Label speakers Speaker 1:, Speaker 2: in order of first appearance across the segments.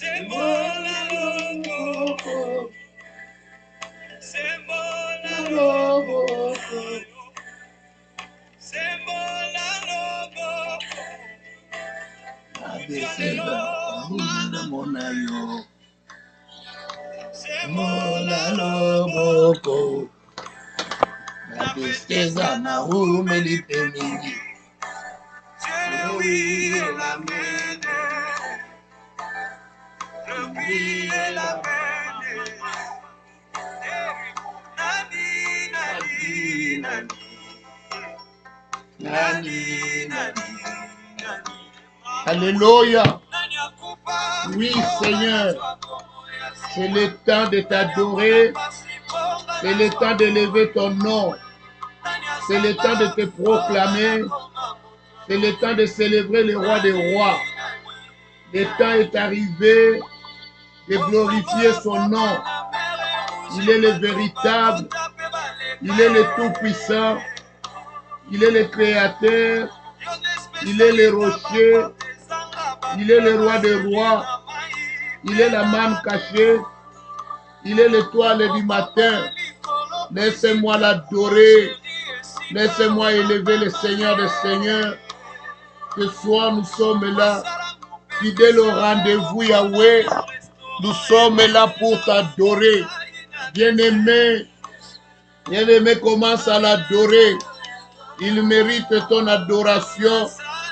Speaker 1: Alléluia. Oui, Seigneur. C'est le temps de t'adorer. C'est le temps d'élever ton nom. C'est le temps de te proclamer. C'est le temps de célébrer le roi des rois. Le temps est arrivé de glorifier son nom. Il est le véritable. Il est le tout-puissant. Il est le créateur. Il est le rocher. Il est le roi des rois. Il est la manne cachée. Il est l'étoile du matin. Laissez-moi l'adorer. Laissez-moi élever le Seigneur des Seigneurs. Ce soir, nous sommes là, fidèles au rendez-vous, Yahweh. Nous sommes là pour t'adorer. Bien-aimé, commence à l'adorer. Il mérite ton adoration.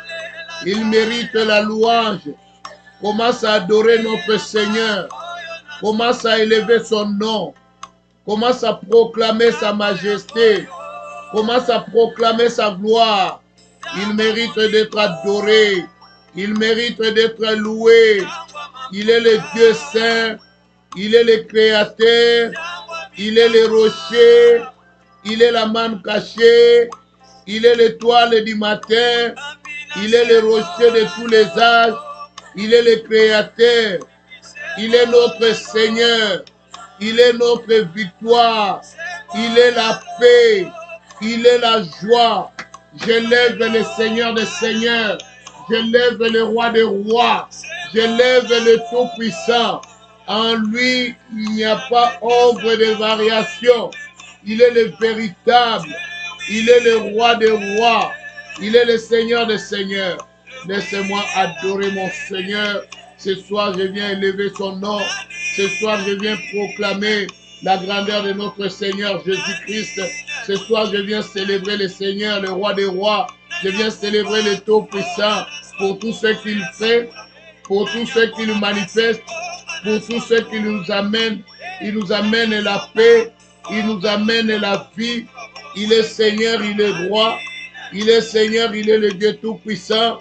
Speaker 1: Il mérite la louange. Commence à adorer notre Seigneur. Commence à élever son nom. Commence à proclamer sa majesté. Commence à proclamer sa gloire. Il mérite d'être adoré. Il mérite d'être loué. Il est le Dieu saint. Il est le créateur. Il est le rocher. Il est la manne cachée. Il est l'étoile du matin. Il est le rocher de tous les âges. Il est le créateur. Il est notre Seigneur. Il est notre victoire. Il est la paix. Il est la joie. J'élève le Seigneur des Seigneurs. J'élève le roi des rois. J'élève le Tout-Puissant. En lui, il n'y a pas ombre de variation. Il est le véritable. Il est le roi des rois. Il est le Seigneur des Seigneurs. Laissez-moi adorer mon Seigneur. Ce soir, je viens élever son nom. Ce soir, je viens proclamer la grandeur de notre Seigneur Jésus-Christ. Ce soir, je viens célébrer le Seigneur, le roi des rois. Je viens célébrer le Tout-Puissant pour tout ce qu'il fait, pour tout ce qu'il manifeste, pour tout ce qu'il nous amène. Il nous amène la paix, il nous amène la vie. Il est Seigneur, il est roi. Il est Seigneur, il est le Dieu Tout-Puissant.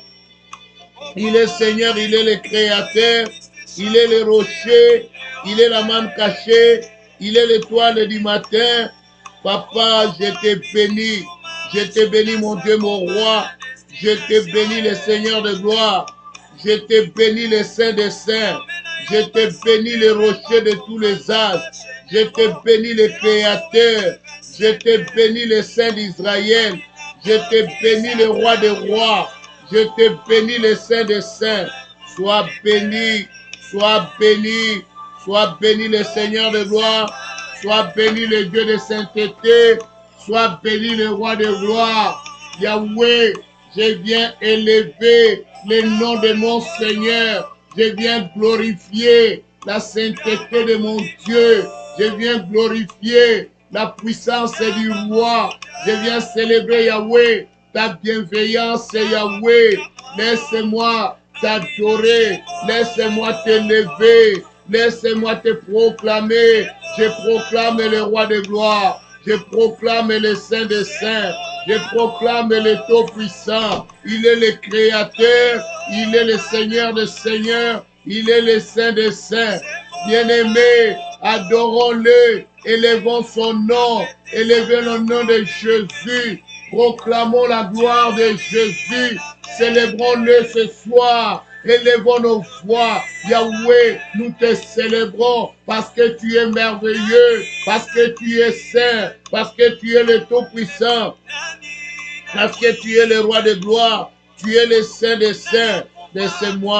Speaker 1: Il est Seigneur, il est le Créateur. Il est le rocher. Il est la manne cachée. Il est l'étoile du matin. Papa, je te bénis. Je te bénis, mon Dieu, mon roi. Je te bénis, le Seigneur de gloire. Je te bénis, le Saint des Saints. Je te bénis, le rocher de tous les âges. Je te bénis, le Créateur. Je te bénis, le Saint d'Israël. Je te bénis, le roi des rois. Je te bénis, le Saint des Saints. Sois béni, sois béni, sois béni, le Seigneur de gloire. Sois béni, le Dieu de sainteté. Sois béni, le roi de gloire. Yahweh, je viens élever le nom de mon Seigneur. Je viens glorifier la sainteté de mon Dieu. Je viens glorifier la puissance du roi. Je viens célébrer Yahweh, ta bienveillance Yahweh. Laisse-moi t'adorer, laisse-moi t'élever, laisse-moi te proclamer. Je proclame le roi de gloire, je proclame le Saint des Saints, je proclame le Tout-Puissant. Il est le Créateur, il est le Seigneur des Seigneurs, il est le Saint des Saints. Bien-aimés, adorons-le, élevons son nom, élevons le nom de Jésus, proclamons la gloire de Jésus, célébrons-le ce soir, élevons nos voix. Yahweh, nous te célébrons parce que tu es merveilleux, parce que tu es saint, parce que tu es le Tout-Puissant, parce que tu es le roi de gloire, tu es le Saint des Saints. Laissez-moi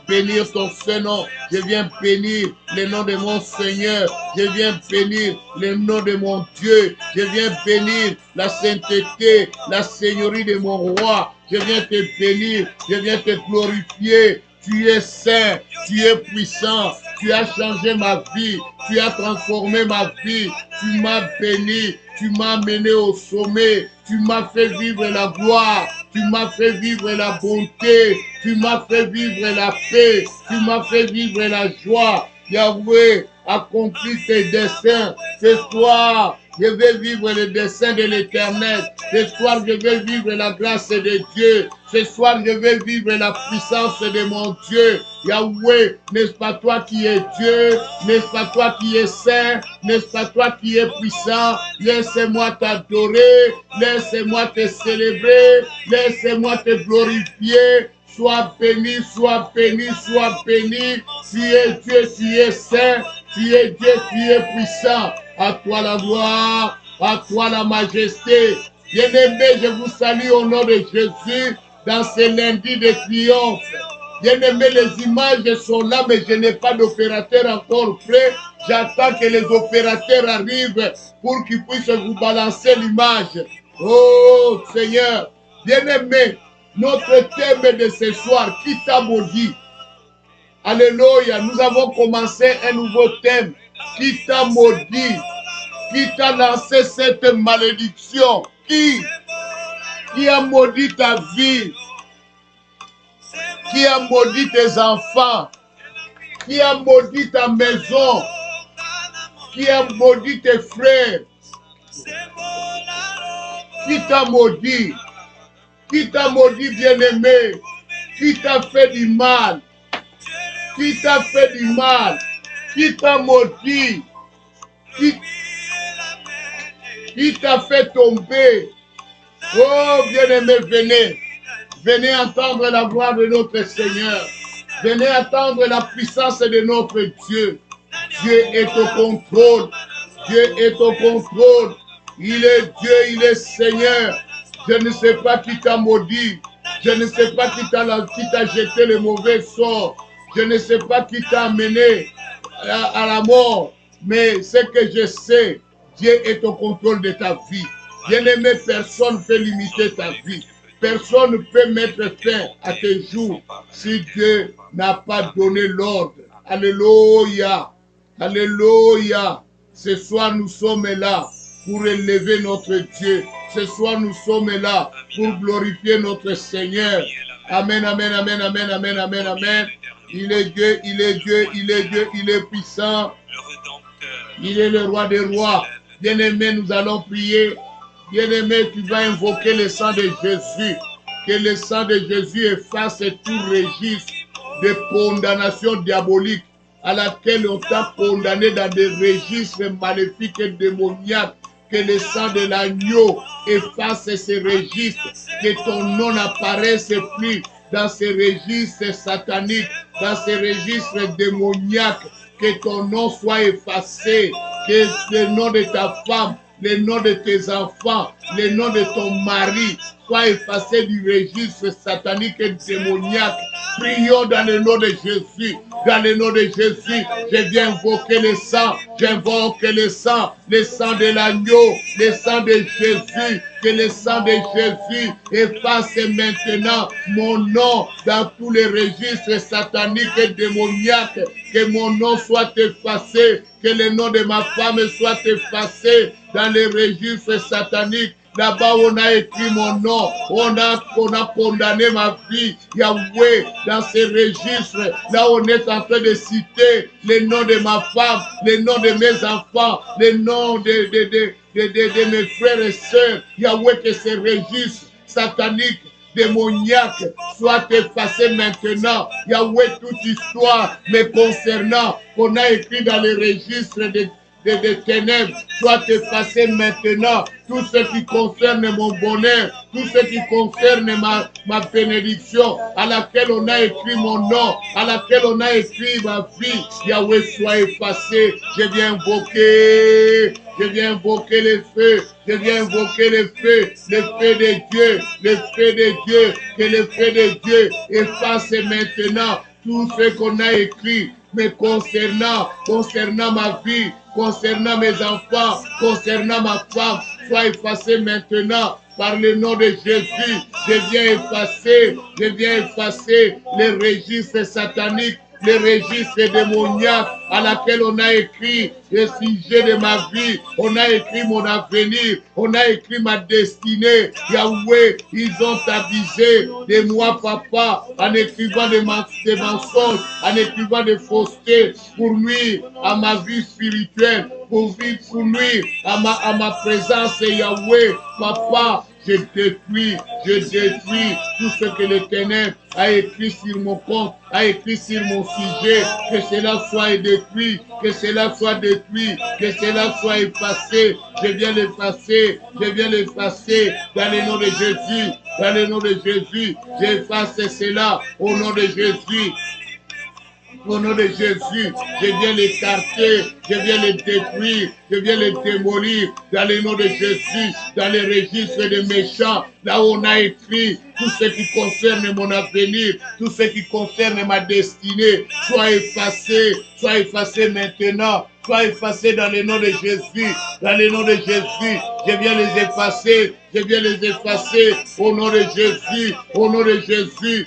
Speaker 1: bénir ton Saint-Nom. Je viens bénir le nom de mon Seigneur. Je viens bénir le nom de mon Dieu. Je viens bénir la sainteté, la seigneurie de mon roi. Je viens te bénir. Je viens te glorifier. Tu es saint, tu es puissant, tu as changé ma vie, tu as transformé ma vie, tu m'as béni, tu m'as mené au sommet, tu m'as fait vivre la gloire, tu m'as fait vivre la bonté, tu m'as fait vivre la paix, tu m'as fait vivre la joie. Yahweh, accomplis tes desseins. Ce soir, je vais vivre le dessein de l'Éternel. Ce soir, je vais vivre la grâce de Dieu. Ce soir, je vais vivre la puissance de mon Dieu. Yahweh, n'est-ce pas toi qui es Dieu? N'est-ce pas toi qui es saint? N'est-ce pas toi qui es puissant? Laisse-moi t'adorer. Laisse-moi te célébrer. Laisse-moi te glorifier. Sois béni, sois béni, sois béni. Tu es Dieu, tu es saint. Tu es Dieu, tu es puissant. À toi la gloire, à toi la majesté. Bien-aimés, je vous salue au nom de Jésus dans ce lundi de triomphe. Bien-aimés, les images sont là, mais je n'ai pas d'opérateur encore prêt. J'attends que les opérateurs arrivent pour qu'ils puissent vous balancer l'image. Oh Seigneur, bien-aimés, notre thème de ce soir, qui t'a maudit? Alléluia, nous avons commencé un nouveau thème. Qui t'a maudit? Qui t'a lancé cette malédiction? Qui a maudit ta vie? Qui a maudit tes enfants? Qui a maudit ta maison? Qui a maudit tes frères? Qui t'a maudit? Qui t'a maudit, bien-aimé? Qui t'a fait du mal? Qui t'a fait du mal? Qui t'a maudit? Qui t'a fait tomber? Oh, bien-aimé, venez. Venez entendre la gloire de notre Seigneur. Venez entendre la puissance de notre Dieu. Dieu est au contrôle. Dieu est au contrôle. Il est Dieu, il est Seigneur. Je ne sais pas qui t'a maudit. Je ne sais pas qui t'a jeté le mauvais sort. Je ne sais pas qui t'a amené à la mort. Mais ce que je sais, Dieu est au contrôle de ta vie. Bien-aimé, personne ne peut limiter ta vie. Personne ne peut mettre fin à tes jours si Dieu n'a pas donné l'ordre. Alléluia. Alléluia. Ce soir, nous sommes là pour élever notre Dieu. Ce soir, nous sommes là pour glorifier notre Seigneur. Amen, amen, amen, amen, amen, amen, amen. Il est Dieu, il est Dieu, il est Dieu, il est puissant. Il est le roi des rois. Bien-aimé, nous allons prier. Bien-aimé, tu vas invoquer le sang de Jésus. Que le sang de Jésus efface tout registre de condamnation diabolique à laquelle on t'a condamné dans des registres maléfiques et démoniaques. Que le sang de l'agneau efface ces registres. Que ton nom n'apparaisse plus dans ces registres sataniques, dans ces registres démoniaques. Que ton nom soit effacé. Que le nom de ta femme, le nom de tes enfants, le nom de ton mari soit effacé du registre satanique et démoniaque. Prions dans le nom de Jésus. Dans le nom de Jésus, je viens invoquer le sang. J'invoque le sang de l'agneau, le sang de Jésus. Que le sang de Jésus efface maintenant mon nom dans tous les registres sataniques et démoniaques. Que mon nom soit effacé. Que le nom de ma femme soit effacé dans les registres sataniques. Là-bas, on a écrit mon nom. On a condamné ma vie. Yahweh, dans ces registres, là, on est en train de citer les noms de ma femme, les noms de mes enfants, les noms de mes frères et sœurs. Yahweh, que ces registres sataniques, démoniaques soient effacés maintenant. Yahweh, toute histoire me concernant, qu'on a écrit dans les registres des ténèbres, soit effacé maintenant. Tout ce qui concerne mon bonheur, tout ce qui concerne ma bénédiction, à laquelle on a écrit mon nom, à laquelle on a écrit ma vie, Yahweh, soit effacé. Je viens invoquer le feu, je viens invoquer le feu de Dieu, le feu de Dieu, que le feu de Dieu efface maintenant tout ce qu'on a écrit, mais concernant ma vie, concernant mes enfants, concernant ma femme, soit effacé maintenant par le nom de Jésus. Je viens effacer les registres sataniques, les registres démoniaques à laquelle on a écrit le sujet de ma vie, on a écrit mon avenir, on a écrit ma destinée. Yahweh, ils ont abusé de moi, papa, en écrivant des mensonges, en écrivant des faussetés pour nuire à ma vie spirituelle, pour nuire à ma présence, Yahweh, papa. Je détruis tout ce que les ténèbres a écrit sur mon compte, a écrit sur mon sujet, que cela soit détruit, que cela soit détruit, que cela soit effacé. Je viens l'effacer dans le nom de Jésus, dans le nom de Jésus. J'efface cela au nom de Jésus. Au nom de Jésus, je viens l'écarter, je viens le détruire, je viens le démolir dans le nom de Jésus, dans les registres des méchants, là où on a écrit tout ce qui concerne mon avenir, tout ce qui concerne ma destinée, soit effacé maintenant. Sois effacé dans le nom de Jésus, dans le nom de Jésus. Je viens les effacer, au nom de Jésus, au nom de Jésus.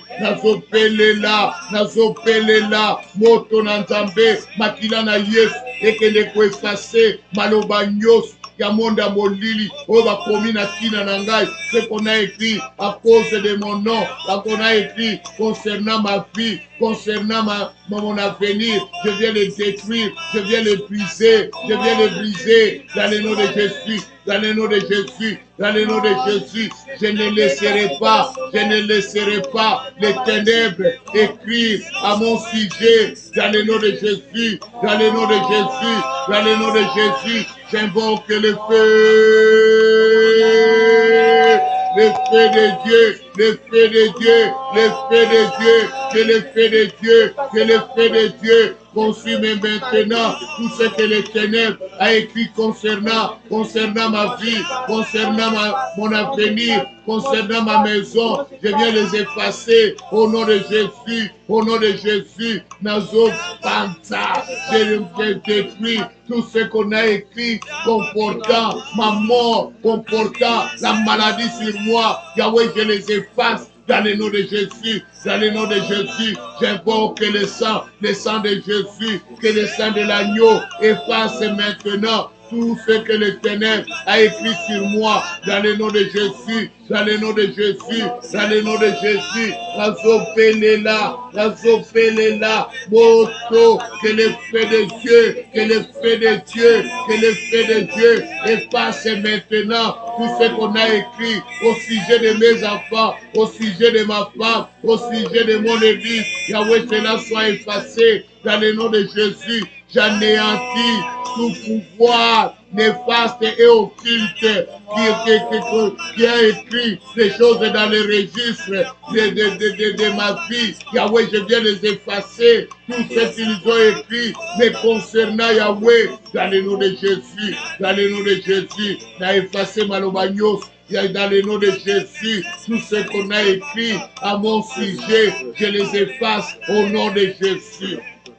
Speaker 1: Nazopelela, moto nanzambe, makila na Yesu, ekende ko effacer, maloba nyos. Yamonda molili, oba komina kina na ngai, ce qu'on a écrit à cause de mon nom, ce qu'on a écrit concernant ma vie, concernant mon avenir, je viens le détruire, je viens le briser, dans le nom de Jésus, dans le nom de Jésus, dans le nom de Jésus. Je ne laisserai pas les ténèbres écrire à mon sujet, dans le nom de Jésus, dans le nom de Jésus, dans le nom de Jésus. J'invoque le feu de Dieu, le feu de Dieu, le feu de Dieu, que le feu de Dieu, que le feu de Dieu consume maintenant tout ce que les ténèbres a écrit concernant ma vie, concernant mon avenir, concernant ma maison. Je viens les effacer au nom de Jésus, au nom de Jésus. Nazo Panta, je détruis tout ce qu'on a écrit comportant ma mort, comportant la maladie sur moi. Yahweh, je les efface. Dans le nom de Jésus, dans le nom de Jésus, j'invoque le sang de Jésus, que le sang de l'agneau efface maintenant tout ce que le ténèbre a écrit sur moi, dans le nom de Jésus, dans le nom de Jésus, dans le nom de Jésus. Razopelela, moto, que le feu de Dieu, que le feu de Dieu, que le feu de Dieu efface maintenant tout ce qu'on a écrit au sujet de mes enfants, au sujet de ma femme, au sujet de mon église. Yahweh, cela soit effacé dans le nom de Jésus. J'anéantis tout pouvoir néfaste et occulte qui a écrit des choses dans les registres de ma vie. Yahweh, je viens les effacer, tout ce qu'ils ont écrit, mais concernant Yahweh, dans le nom de Jésus, dans le nom de Jésus, n'a effacé Malobagnos. Dans le nom de Jésus, tout ce qu'on a écrit à mon sujet, je les efface au nom de Jésus.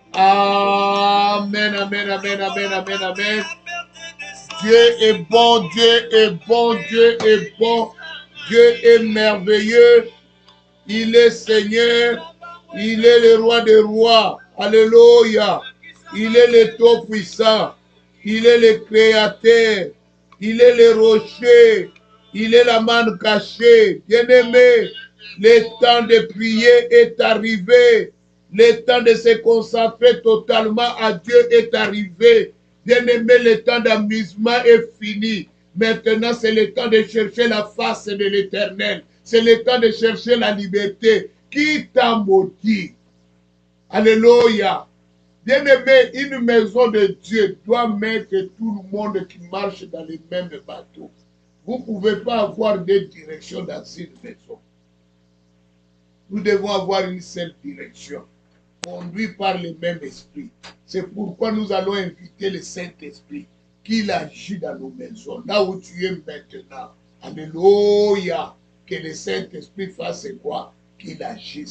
Speaker 1: Amen, amen, amen, amen, amen, amen. Dieu est bon, Dieu est bon, Dieu est bon, Dieu est merveilleux. Il est Seigneur, il est le roi des rois. Alléluia. Il est le Tout-Puissant, il est le Créateur, il est le rocher, il est la manne cachée. Bien-aimé, le temps de prier est arrivé. Le temps de se consacrer totalement à Dieu est arrivé. Bien-aimé, le temps d'amusement est fini. Maintenant, c'est le temps de chercher la face de l'Éternel. C'est le temps de chercher la liberté. Qui t'a maudit? Alléluia. Bien-aimé, une maison de Dieu doit mettre tout le monde qui marche dans les mêmes bateaux. Vous ne pouvez pas avoir deux directions dans une maison. Nous devons avoir une seule direction, conduit par le même esprit. C'est pourquoi nous allons inviter le Saint-Esprit, qu'il agit dans nos maisons, là où tu es maintenant. Alléluia. Que le Saint-Esprit fasse quoi? Qu'il agisse.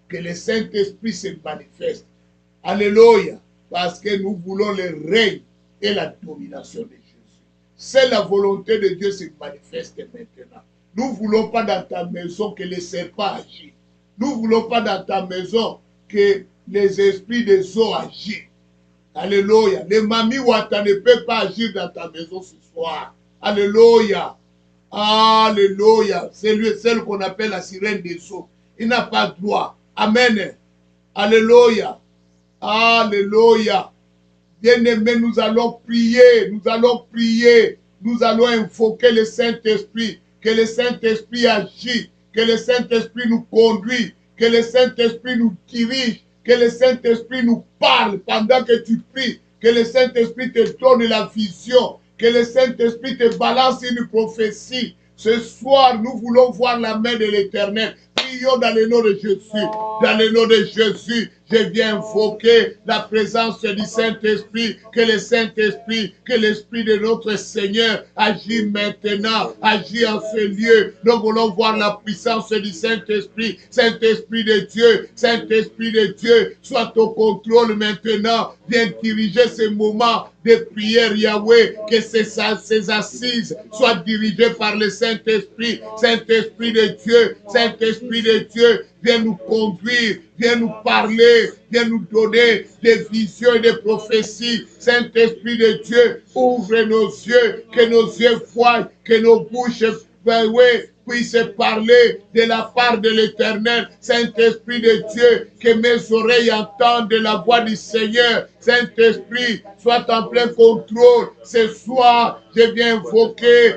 Speaker 1: que le Saint-Esprit se manifeste. Alléluia. Parce que nous voulons le règne et la domination de Jésus. C'est la volonté de Dieu se manifeste maintenant. Nous ne voulons pas dans ta maison que les serpents agissent. Nous ne voulons pas dans ta maison que les esprits des eaux agissent. Alléluia. Les mamies Wata ne peuvent pas agir dans ta maison ce soir. Alléluia. Alléluia. C'est celle qu'on appelle la sirène des eaux. Il n'a pas droit. Amen. Alléluia. Alléluia. Bien-aimés, nous allons prier. Nous allons prier. Nous allons invoquer le Saint-Esprit. Que le Saint-Esprit agit. Que le Saint-Esprit nous conduit. Que le Saint-Esprit nous dirige. Que le Saint-Esprit nous parle pendant que tu pries. Que le Saint-Esprit te donne la vision. Que le Saint-Esprit te balance une prophétie. Ce soir, nous voulons voir la main de l'Éternel. Prions dans le nom de Jésus. Dans le nom de Jésus, je viens invoquer la présence du Saint-Esprit. Que le Saint-Esprit, que l'Esprit de notre Seigneur agit maintenant, agit en ce lieu. Nous voulons voir la puissance du Saint-Esprit. Saint-Esprit de Dieu, Saint-Esprit de Dieu, sois au contrôle maintenant. Viens diriger ce moment de prière, Yahweh. Que ces assises soient dirigées par le Saint-Esprit. Saint-Esprit de Dieu, Saint-Esprit de Dieu, viens nous conduire, viens nous parler, viens nous donner des visions et des prophéties. Saint-Esprit de Dieu, ouvre nos yeux, que nos yeux voient, que nos bouches puissent parler de la part de l'Éternel. Saint-Esprit de Dieu, que mes oreilles entendent la voix du Seigneur. Saint-Esprit, sois en plein contrôle. Ce soir, je viens invoquer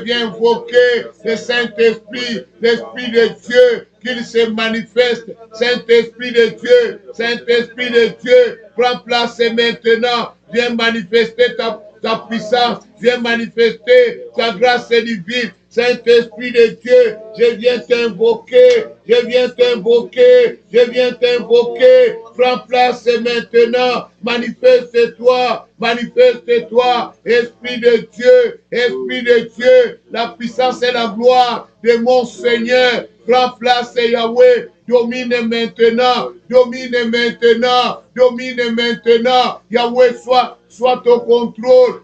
Speaker 1: le Saint-Esprit, l'Esprit de Dieu, qu'il se manifeste. Saint-Esprit de Dieu, Saint-Esprit de Dieu, prends place maintenant. Viens manifester ta puissance, viens manifester ta grâce divine. Saint-Esprit de Dieu, je viens t'invoquer, je viens t'invoquer, je viens t'invoquer. Prends place maintenant, manifeste-toi, manifeste-toi, Esprit de Dieu, la puissance et la gloire de mon Seigneur. Prends place, Yahweh, domine maintenant, domine maintenant, domine maintenant. Yahweh, sois au contrôle,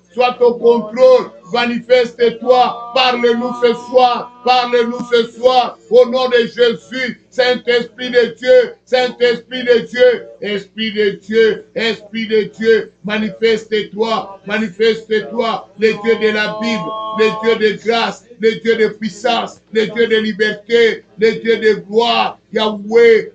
Speaker 1: manifeste-toi, parle-nous ce soir, au nom de Jésus. Saint-Esprit de Dieu, Saint-Esprit de Dieu, Esprit de Dieu, Esprit de Dieu, manifeste-toi, manifeste-toi, le Dieu de la Bible, le Dieu de grâce, le Dieu de puissance, le Dieu de liberté, le Dieu de gloire. Yahweh,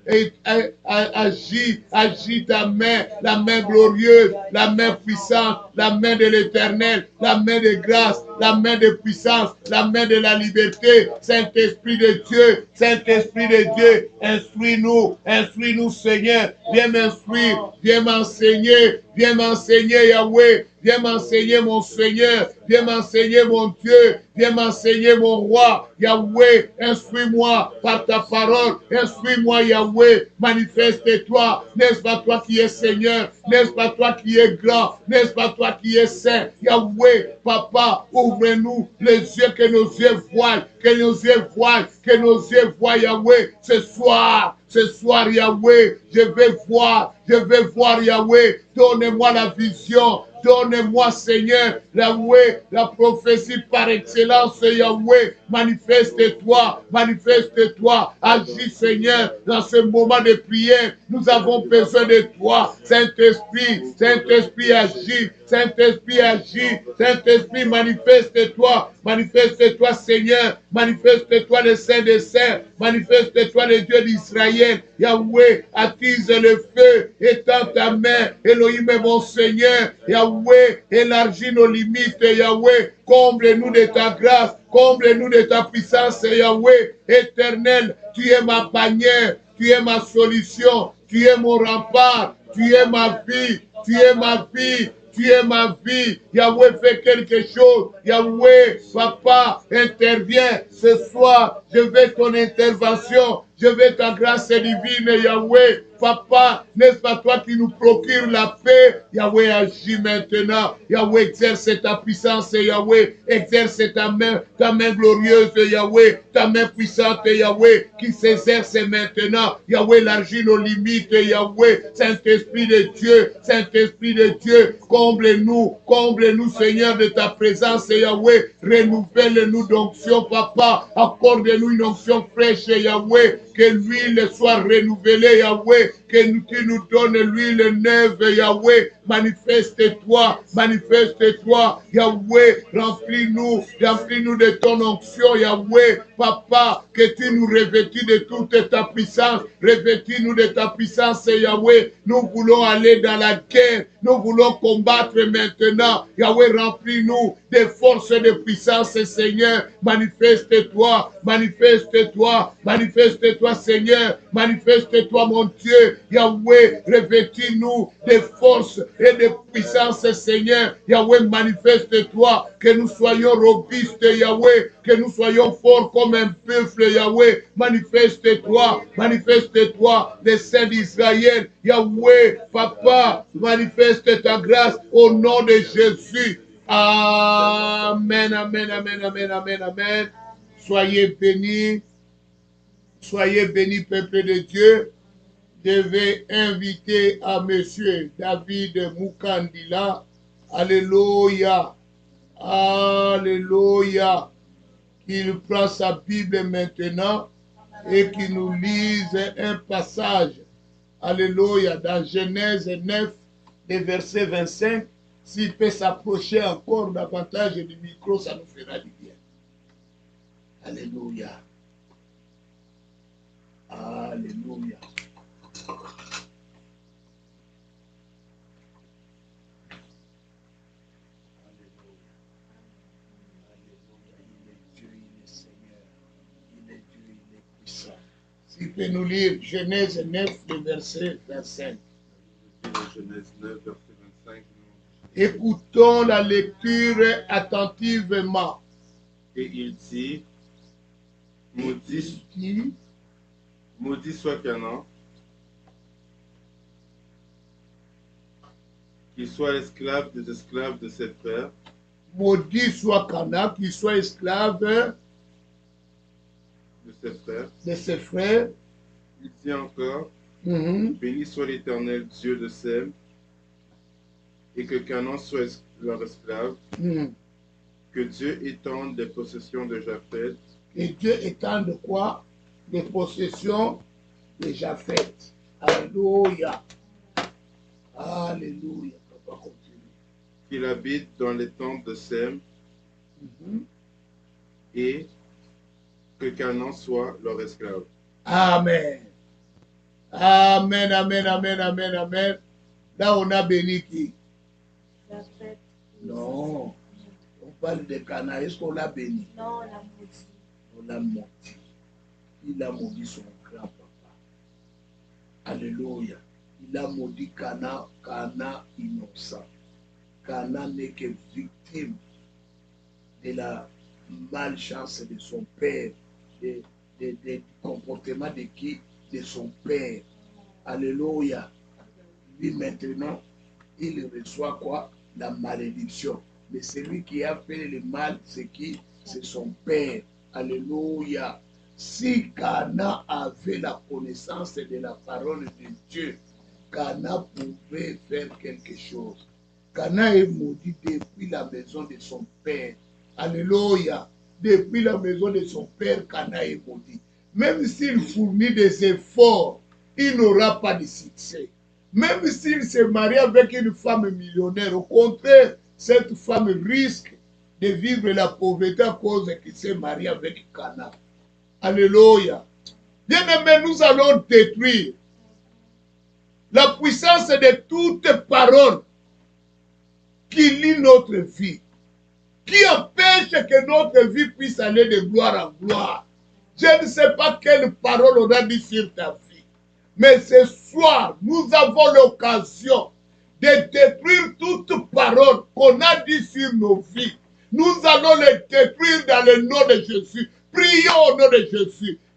Speaker 1: agis ta main, la main glorieuse, la main puissante, la main de l'Éternel, la main de grâce, la main de puissance, la main de la liberté. Saint-Esprit de Dieu, Saint-Esprit de Dieu, instruis-nous Seigneur, viens m'instruire, viens m'enseigner Yahweh, viens m'enseigner mon Seigneur, viens m'enseigner mon Dieu, viens m'enseigner mon roi. Yahweh, instruis-moi par ta parole, instruis-moi Yahweh, manifeste-toi. N'est-ce pas toi qui es Seigneur, n'est-ce pas toi qui es grand, n'est-ce pas toi qui es saint. Yahweh, Papa, ouvre-nous les yeux, que nos yeux voient, que nos yeux voient, que nos yeux voient Yahweh. Ce soir Yahweh, je vais voir Yahweh, donne-moi la vision. Donne-moi, Seigneur, Yahweh, la prophétie par excellence, Yahweh. Manifeste-toi, manifeste-toi. Agis, Seigneur, dans ce moment de prière. Nous avons besoin de toi. Saint-Esprit, Saint-Esprit agit. Saint-Esprit agit. Saint-Esprit, manifeste-toi. Manifeste-toi, Seigneur. Manifeste-toi, le Saint des Saints. Manifeste-toi, le Dieu d'Israël. Yahweh, attise le feu. Étends ta main. Elohim est mon Seigneur. Yahweh, élargis nos limites, Yahweh. Comble-nous de ta grâce. Comble-nous de ta puissance, Yahweh. Éternel, tu es ma bannière. Tu es ma solution. Tu es mon rempart. Tu es ma vie. Tu es ma vie. Tu es ma vie. Yahweh, fais quelque chose. Yahweh, Papa, interviens. Ce soir, je veux ton intervention. Je veux ta grâce divine, Yahweh. Papa, n'est-ce pas toi qui nous procure la paix? Yahweh, agis maintenant. Yahweh, exerce ta puissance, Yahweh. Exerce ta main glorieuse, Yahweh. Ta main puissante, Yahweh, qui s'exerce maintenant. Yahweh, élargis nos limites, Yahweh. Saint-Esprit de Dieu, comble-nous, Seigneur, de ta présence, Yahweh. Renouvelle-nous d'onction, Papa. Accorde-nous une onction fraîche, Yahweh. Que l'huile soit renouvelée, Yahweh. Que tu nous donnes l'huile neuve, Yahweh. Manifeste-toi, Yahweh. Remplis-nous de ton onction, Yahweh. Papa, que tu nous revêtis de toute ta puissance. Revêtis-nous de ta puissance, Yahweh. Nous voulons aller dans la guerre. Nous voulons combattre maintenant. Yahweh, remplis-nous de force et de puissance, Seigneur. Manifeste-toi, Seigneur. Manifeste-toi, mon Dieu. Yahweh, revêtis-nous de force et de puissance, Seigneur. Yahweh, manifeste-toi. Que nous soyons robustes, Yahweh. Que nous soyons forts comme un peuple, Yahweh. Manifeste-toi, les saints d'Israël. Yahweh, Papa, manifeste ta grâce au nom de Jésus. Amen, amen, amen, amen, amen, amen. Soyez bénis, peuple de Dieu. Je vais inviter à Monsieur David Mukandila. Alléluia. Alléluia. Qu'il prend sa Bible maintenant et qu'il nous lise un passage. Alléluia. Dans Genèse 9, le verset 25. S'il peut s'approcher encore davantage du micro, ça nous fera du bien. Alléluia. Alléluia. S'il peut nous lire Genèse 9, le verset 25.
Speaker 2: Genèse 9, verset 25.
Speaker 1: Écoutons la lecture attentivement.
Speaker 2: Et il dit, maudit soit Canaan, qu'il soit esclave des esclaves de ses frères.
Speaker 1: Maudit soit Canaan, qu'il soit esclave
Speaker 2: de ses frères. Il dit encore, béni soit l'Éternel, Dieu de Sem, et que Canaan soit leur esclave, que Dieu étende les possessions de Japheth.
Speaker 1: Et Dieu étende quoi? Les possessions de Japheth. Alléluia. Alléluia. Papa, continue.
Speaker 2: Qu'il habite dans les tentes de Sem, et que Canaan soit leur esclave.
Speaker 1: Amen. Amen, amen, amen, amen, amen. Là, on a béni qui? Non. On parle de Canaan. Est-ce qu'on l'a béni?
Speaker 3: Non, on l'a maudit.
Speaker 1: On l'a maudit. Il a maudit son grand-papa. Alléluia. Il a maudit Canaan, Canaan innocent. Canaan n'est que victime de la malchance de son père, du comportement de qui? De son père. Alléluia. Lui maintenant, il reçoit quoi? La malédiction. Mais celui qui a fait le mal, c'est qui? C'est son père. Alléluia. Si Canaan avait la connaissance de la parole de Dieu, Canaan pouvait faire quelque chose. Canaan est maudit depuis la maison de son père. Alléluia. Depuis la maison de son père, Canaan est maudit. Même s'il fournit des efforts, il n'aura pas de succès. Même s'il se marie avec une femme millionnaire, au contraire, cette femme risque de vivre la pauvreté à cause qu'il s'est marié avec Canaan. Alléluia. Bien-aimés, nous allons détruire la puissance de toute parole qui lie notre vie, qui empêche que notre vie puisse aller de gloire en gloire. Je ne sais pas quelle parole on a dit sur ta vie, mais ce soir, nous avons l'occasion de détruire toute parole qu'on a dit sur nos vies. Nous allons les détruire dans le nom de Jésus. Prions au nom de Jésus.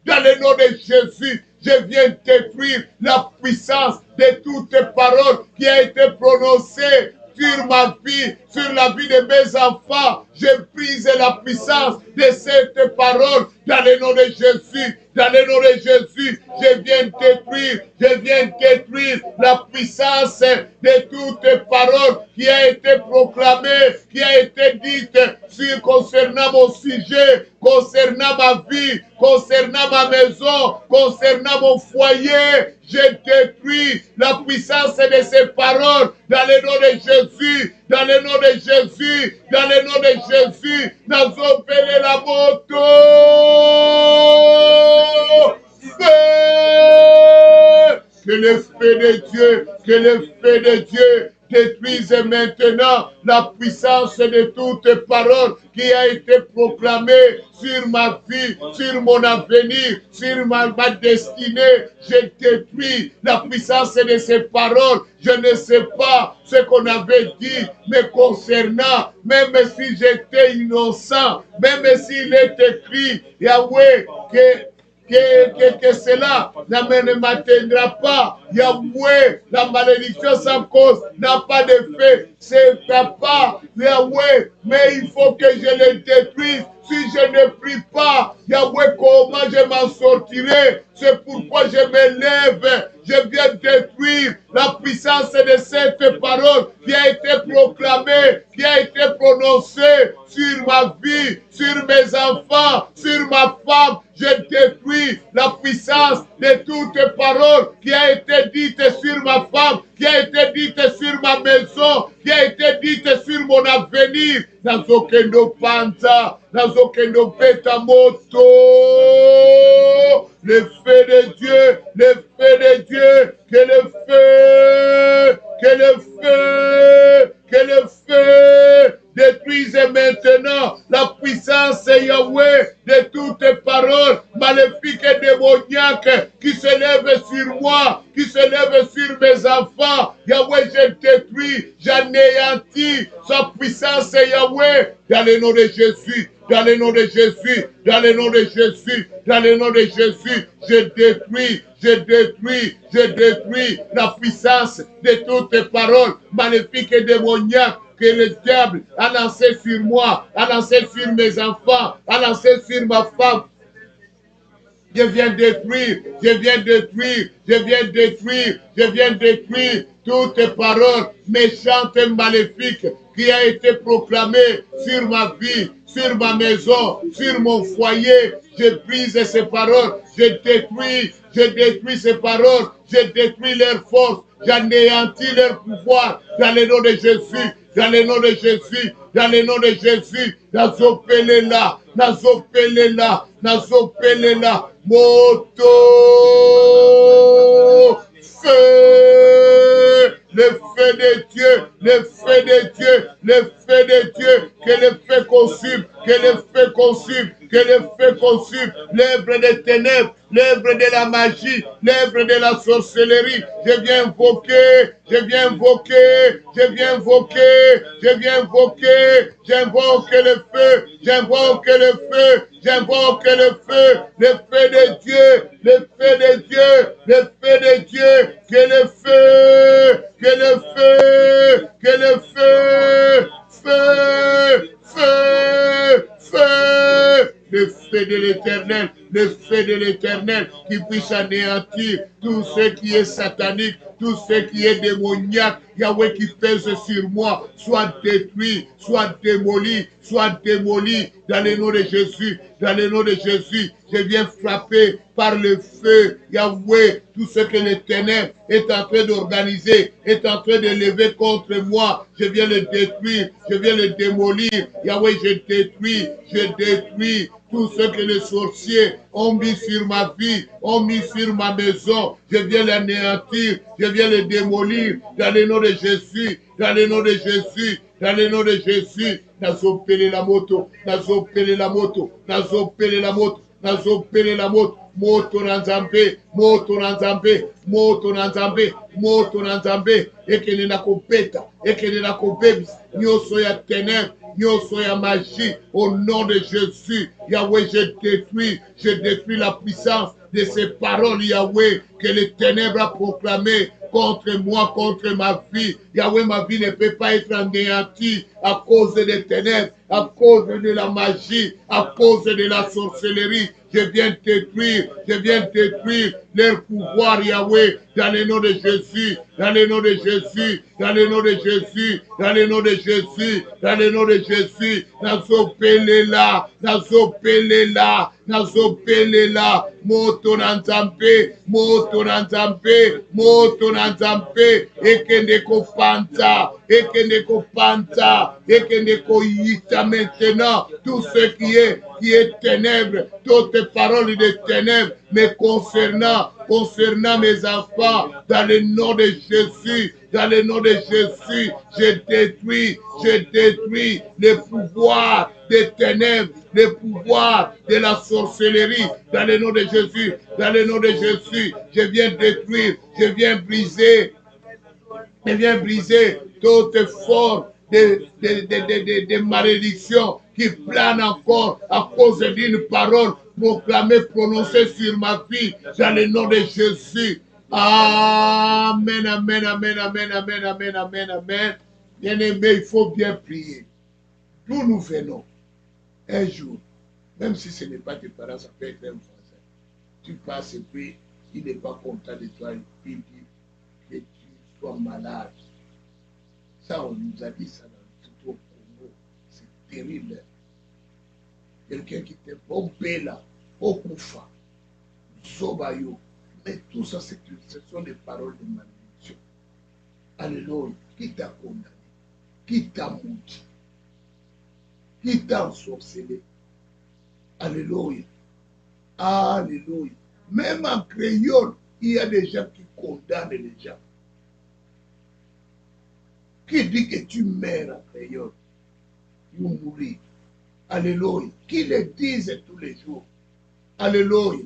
Speaker 1: dans le nom de Jésus. Je viens détruire la puissance de toutes les paroles qui a été prononcée sur ma vie, sur la vie de mes enfants. Je brise la puissance de cette parole dans le nom de Jésus. Dans le nom de Jésus, je viens détruire la puissance de toute parole qui a été proclamée, qui a été dite concernant mon sujet, concernant ma vie, concernant ma maison, concernant mon foyer. Je détruis la puissance de ces paroles dans le nom de Jésus, dans le nom de Jésus, dans le nom de Jésus. Nous appelons la moto. Que le feu de Dieu, que le feu de Dieu détruise maintenant la puissance de toute parole qui a été proclamée sur ma vie, sur mon avenir, sur ma destinée. Je détruis la puissance de ces paroles. Je ne sais pas ce qu'on avait dit me concernant, même si j'étais innocent, même s'il est écrit, Yahweh, que cela ne m'atteindra pas. Yahweh, la malédiction sans cause n'a pas d'effet. C'est pas Yahweh, mais il faut que je le détruise. Si je ne prie pas, Yahweh, comment je m'en sortirai? C'est pourquoi je me lève. Je viens détruire la puissance de cette parole qui a été proclamée, qui a été prononcée sur ma vie, sur mes enfants, sur ma femme. Je détruis la puissance de toute parole qui a été dite sur ma femme, qui a été dite sur ma maison, qui a été dite sur mon avenir. Nazokendo Panza, Nazokendo Betamoto. Le feu de Dieu, le feu de Dieu, que le feu, que le feu, que le feu détruise maintenant la puissance, Yahweh, de toutes paroles maléfiques et démoniaques qui se lèvent sur moi, qui se lèvent sur mes enfants. Yahweh, je détruis, j'anéantis sa puissance, Yahweh, dans le nom de Jésus. Dans le nom de Jésus, dans le nom de Jésus, dans le nom de Jésus, je détruis la puissance de toutes paroles maléfiques et démoniaques que le diable a lancé sur moi, a lancé sur mes enfants, a lancé sur ma femme. Je viens détruire toutes paroles méchantes et maléfiques qui a été proclamée sur ma vie, sur ma maison, sur mon foyer. Je brise ces paroles, je détruis ces paroles, je détruis leur force, j'anéantis leur pouvoir dans le nom de Jésus, dans le nom de Jésus, dans le nom de Jésus. Nazopelela, nazopelela, nazopelela, moto, feu, le feu de Dieu, le feu de Dieu, le feu de Dieu, que le feu consume, que le feu consume, que le feu consume l'œuvre des ténèbres, l'œuvre de la magie, l'œuvre de la sorcellerie. Je viens invoquer, je viens invoquer, je viens invoquer, je viens invoquer, j'invoque le feu, j'invoque le feu, j'invoque le feu de Dieu, le feu de Dieu, le feu de Dieu, que le feu, que le feu, que le feu, feu, feu, feu, le feu de l'Éternel, le feu de l'Éternel qui puisse anéantir tout ce qui est satanique, tout ce qui est démoniaque, Yahweh, qui pèse sur moi, soit détruit, soit démoli, dans le nom de Jésus, dans le nom de Jésus. Je viens frapper par le feu, Yahweh, tout ce que les ténèbres est en train d'organiser, est en train de lever contre moi. Je viens le détruire, je viens le démolir. Yahweh, je détruis tout ce que les sorciers ont mis sur ma vie, ont mis sur ma maison. Je viens l'anéantir, je viens le démolir dans le nom de Jésus, dans le nom de Jésus, dans le nom de Jésus. Nazopele la moto, nazopele la moto, nazopele la moto. nazopele la moto na nzambe, moto na nzambe, moto na nzambe, moto na nzambe, ekende na kopeta, ekende na kobebisa, nyonso ya ténèbres, nyonso ya magie, au nom de Jésus, Yahweh, je détruis la puissance de ces paroles, Yahweh, que les ténèbres a proclamées contre moi, contre ma vie. Yahweh, ma vie ne peut pas être anéantie à cause des ténèbres, à cause de la magie, à cause de la sorcellerie. Je viens détruire leur pouvoir, Yahweh, dans le nom de Jésus, dans le nom de Jésus, dans le nom de Jésus, dans le nom de Jésus, dans le nom de Jésus. Nazopelela, nazopelela, nazopelela, moto na nzambe, moto na nzambe, moto na nzambe, ekende kopanta, ekende kopanta, ekende koyita maintenant, tout ce qui est ténèbres, toutes paroles de ténèbres, mais concernant mes enfants, dans le nom de Jésus, dans le nom de Jésus, je détruis les pouvoirs des ténèbres, les pouvoirs de la sorcellerie, dans le nom de Jésus, dans le nom de Jésus, je viens détruire, je viens briser toute forme de malédiction qui plane encore à cause d'une parole proclamée, prononcée sur ma vie, dans le nom de Jésus. Amen, amen, amen, amen, amen, amen, amen, amen. Bien-aimé, il faut bien prier. D'où nous venons, un jour, même si ce n'est pas tes parents, ça peut être un voisin. Tu passes et puis il n'est pas content de toi, il dit que tu sois malade. Ça, on nous a dit ça dans le Congo. C'est terrible. Quelqu'un qui te bombé là, au Koufa, Zobayo. Mais tout ça, ce sont des paroles de malédiction. Alléluia. Qui t'a condamné? Qui t'a maudit? Qui t'a ensorcelé? Alléluia. Alléluia. Même en créole, il y a des gens qui condamnent les gens. Qui dit que tu meurs en créole? Tu mourir. Alléluia. Qui le disent tous les jours? Alléluia.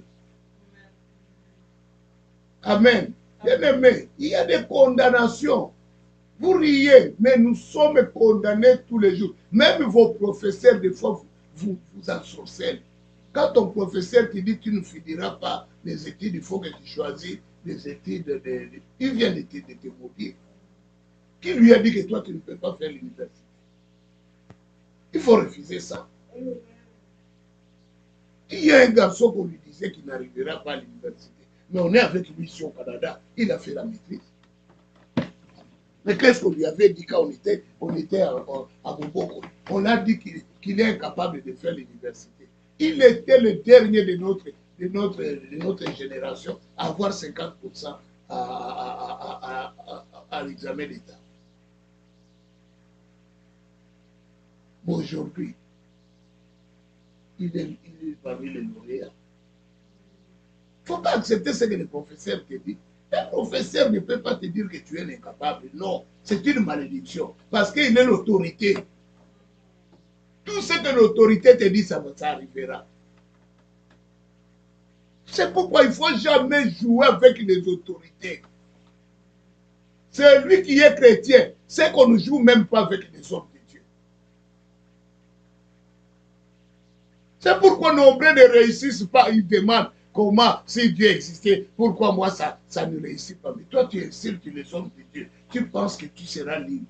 Speaker 1: Amen. Bien-aimé, il y a des condamnations. Vous riez, mais nous sommes condamnés tous les jours. Même vos professeurs, des fois, vous ensorcellent. Quand ton professeur te dit que tu ne finiras pas les études, il faut que tu choisisses les études. Il vient de te maudire. Qui lui a dit que toi, tu ne peux pas faire l'université? Il faut refuser ça. Il y a un garçon qu'on lui disait qu'il n'arrivera pas à l'université. Mais on est avec lui ici au Canada. Il a fait la maîtrise. Mais qu'est-ce qu'on lui avait dit quand on était à Boboko? On a dit qu'il est incapable de faire l'université. Il était le dernier de notre génération à avoir 50% à l'examen d'État. Aujourd'hui, il est parmi les lauréats. Il ne faut pas accepter ce que le professeur te dit. Un professeur ne peut pas te dire que tu es incapable. Non, c'est une malédiction. Parce qu'il est l'autorité. Tout ce que l'autorité te dit, ça arrivera. C'est pourquoi il ne faut jamais jouer avec les autorités. C'est lui qui est chrétien. C'est qu'on ne joue même pas avec les hommes de Dieu. C'est pourquoi nombreux ne réussissent pas. Ils demandent comment, si Dieu existait, pourquoi moi ça ne réussit pas. Mais toi, tu insultes les hommes de Dieu. Tu penses que tu seras libre.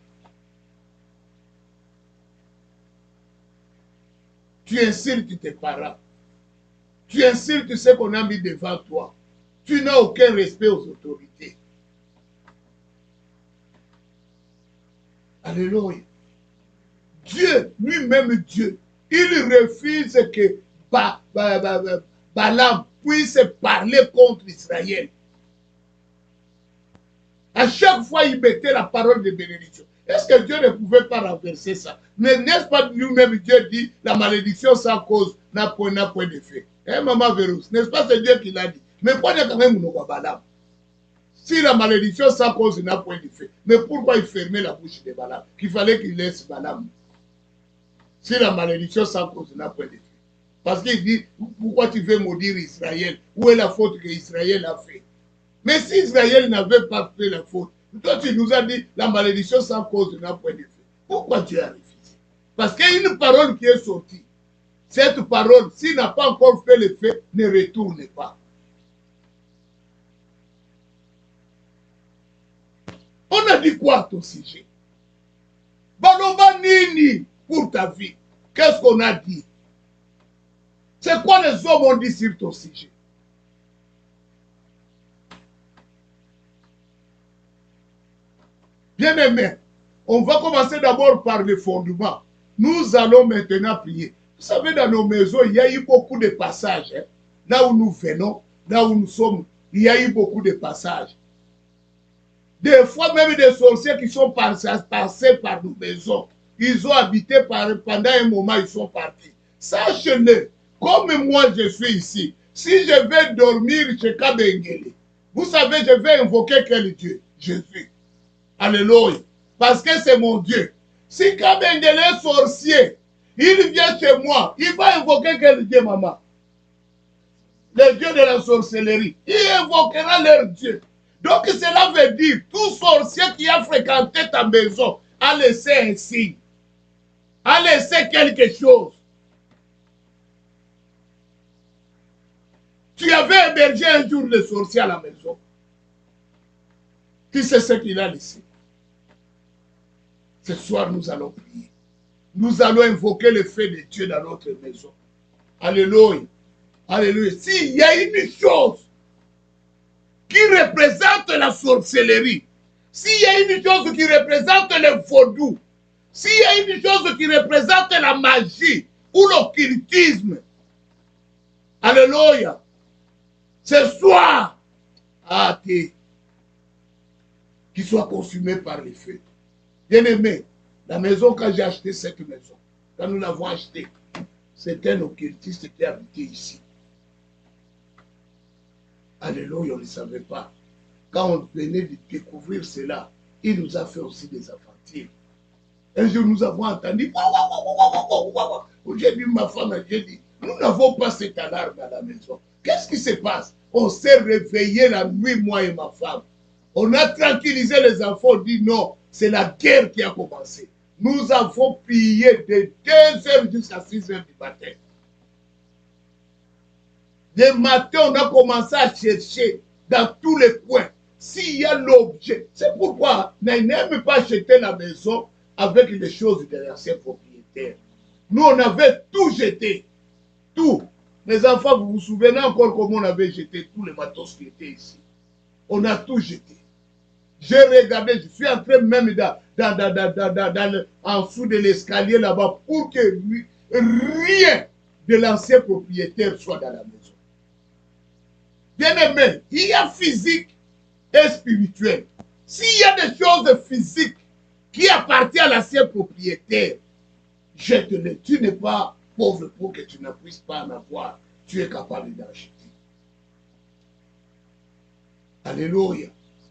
Speaker 1: Tu insultes tes parents. Tu insultes ceux qu'on a mis devant toi. Tu n'as aucun respect aux autorités. Alléluia. Dieu, lui-même Dieu, il refuse que Balaam puisse parler contre Israël. À chaque fois, il mettait la parole de bénédiction. Est-ce que Dieu ne pouvait pas renverser ça? Mais n'est-ce pas lui-même Dieu dit, la malédiction sans cause n'a point d'effet. Hein, maman Vérousse, n'est-ce pas c'est Dieu qui l'a dit? Mais pourquoi il y a quand même Balaam? Si la malédiction sans cause n'a point d'effet, mais pourquoi il fermait la bouche de Balaam? Qu'il fallait qu'il laisse Balaam. Si la malédiction sans cause n'a point d'effet. Parce qu'il dit, pourquoi tu veux maudire Israël? Où est la faute que Israël a fait? Mais si Israël n'avait pas fait la faute, toi tu nous as dit, la malédiction sans cause n'a point d'effet. Pourquoi tu as refusé? Parce qu'il y a une parole qui est sortie. Cette parole, s'il n'a pas encore fait l'effet, ne retourne pas. On a dit quoi à ton sujet? Baloba Nini pour ta vie. Qu'est-ce qu'on a dit? C'est quoi les hommes ont dit sur ton sujet? Bien aimé, on va commencer d'abord par le fondement. Nous allons maintenant prier. Vous savez, dans nos maisons, il y a eu beaucoup de passages. Hein? Là où nous venons, là où nous sommes, il y a eu beaucoup de passages. Des fois, même des sorciers qui sont passés par nos maisons, ils ont habité pendant un moment, ils sont partis. Sachez-le, comme moi je suis ici, si je vais dormir chez Kabengele, vous savez, je vais invoquer quel Dieu? Jésus. Alléluia. Parce que c'est mon Dieu. Si Kabengele est sorcier, il vient chez moi, il va invoquer quel Dieu, maman? Le Dieu de la sorcellerie. Il invoquera leur Dieu. Donc cela veut dire, tout sorcier qui a fréquenté ta maison a laissé un signe, a laissé quelque chose. Tu avais hébergé un jour le sorcier à la maison. Tu sais ce qu'il a laissé. Ce soir, nous allons prier. Nous allons invoquer le feu de Dieu dans notre maison. Alléluia. Alléluia. S'il y a une chose qui représente la sorcellerie, s'il y a une chose qui représente le vaudou, s'il y a une chose qui représente la magie ou l'occultisme, alléluia, ce soir, qu'il soit consumé par les feux. Bien-aimé, la maison, quand j'ai acheté cette maison, quand nous l'avons achetée, c'est un occultiste qui habitait ici. Alléluia, on ne savait pas. Quand on venait de découvrir cela, il nous a fait aussi des aventures. Un jour, nous avons entendu, j'ai dit, ma femme, j'ai dit, nous n'avons pas cette alarme à la maison. Qu'est-ce qui se passe? On s'est réveillé la nuit, moi et ma femme. On a tranquillisé les enfants, on dit non, c'est la guerre qui a commencé. Nous avons pillé de 2h jusqu'à 6h du matin. Le matin, on a commencé à chercher dans tous les coins s'il y a l'objet. C'est pourquoi on n'aime pas acheter la maison avec les choses de l'ancien propriétaire. Nous, on avait tout jeté. Tout. Mes enfants, vous vous souvenez encore comment on avait jeté tous les matos qui étaient ici. On a tout jeté. J'ai regardé, je suis entré même en dessous de l'escalier là-bas pour que rien de l'ancien propriétaire soit dans la maison. Bien aimé, il y a physique et spirituel. S'il y a des choses physiques qui appartiennent à l'ancien propriétaire, jette-les. Tu n'es pas pauvre pour que tu ne puisses pas en avoir. Tu es capable d'en jeter. Alléluia.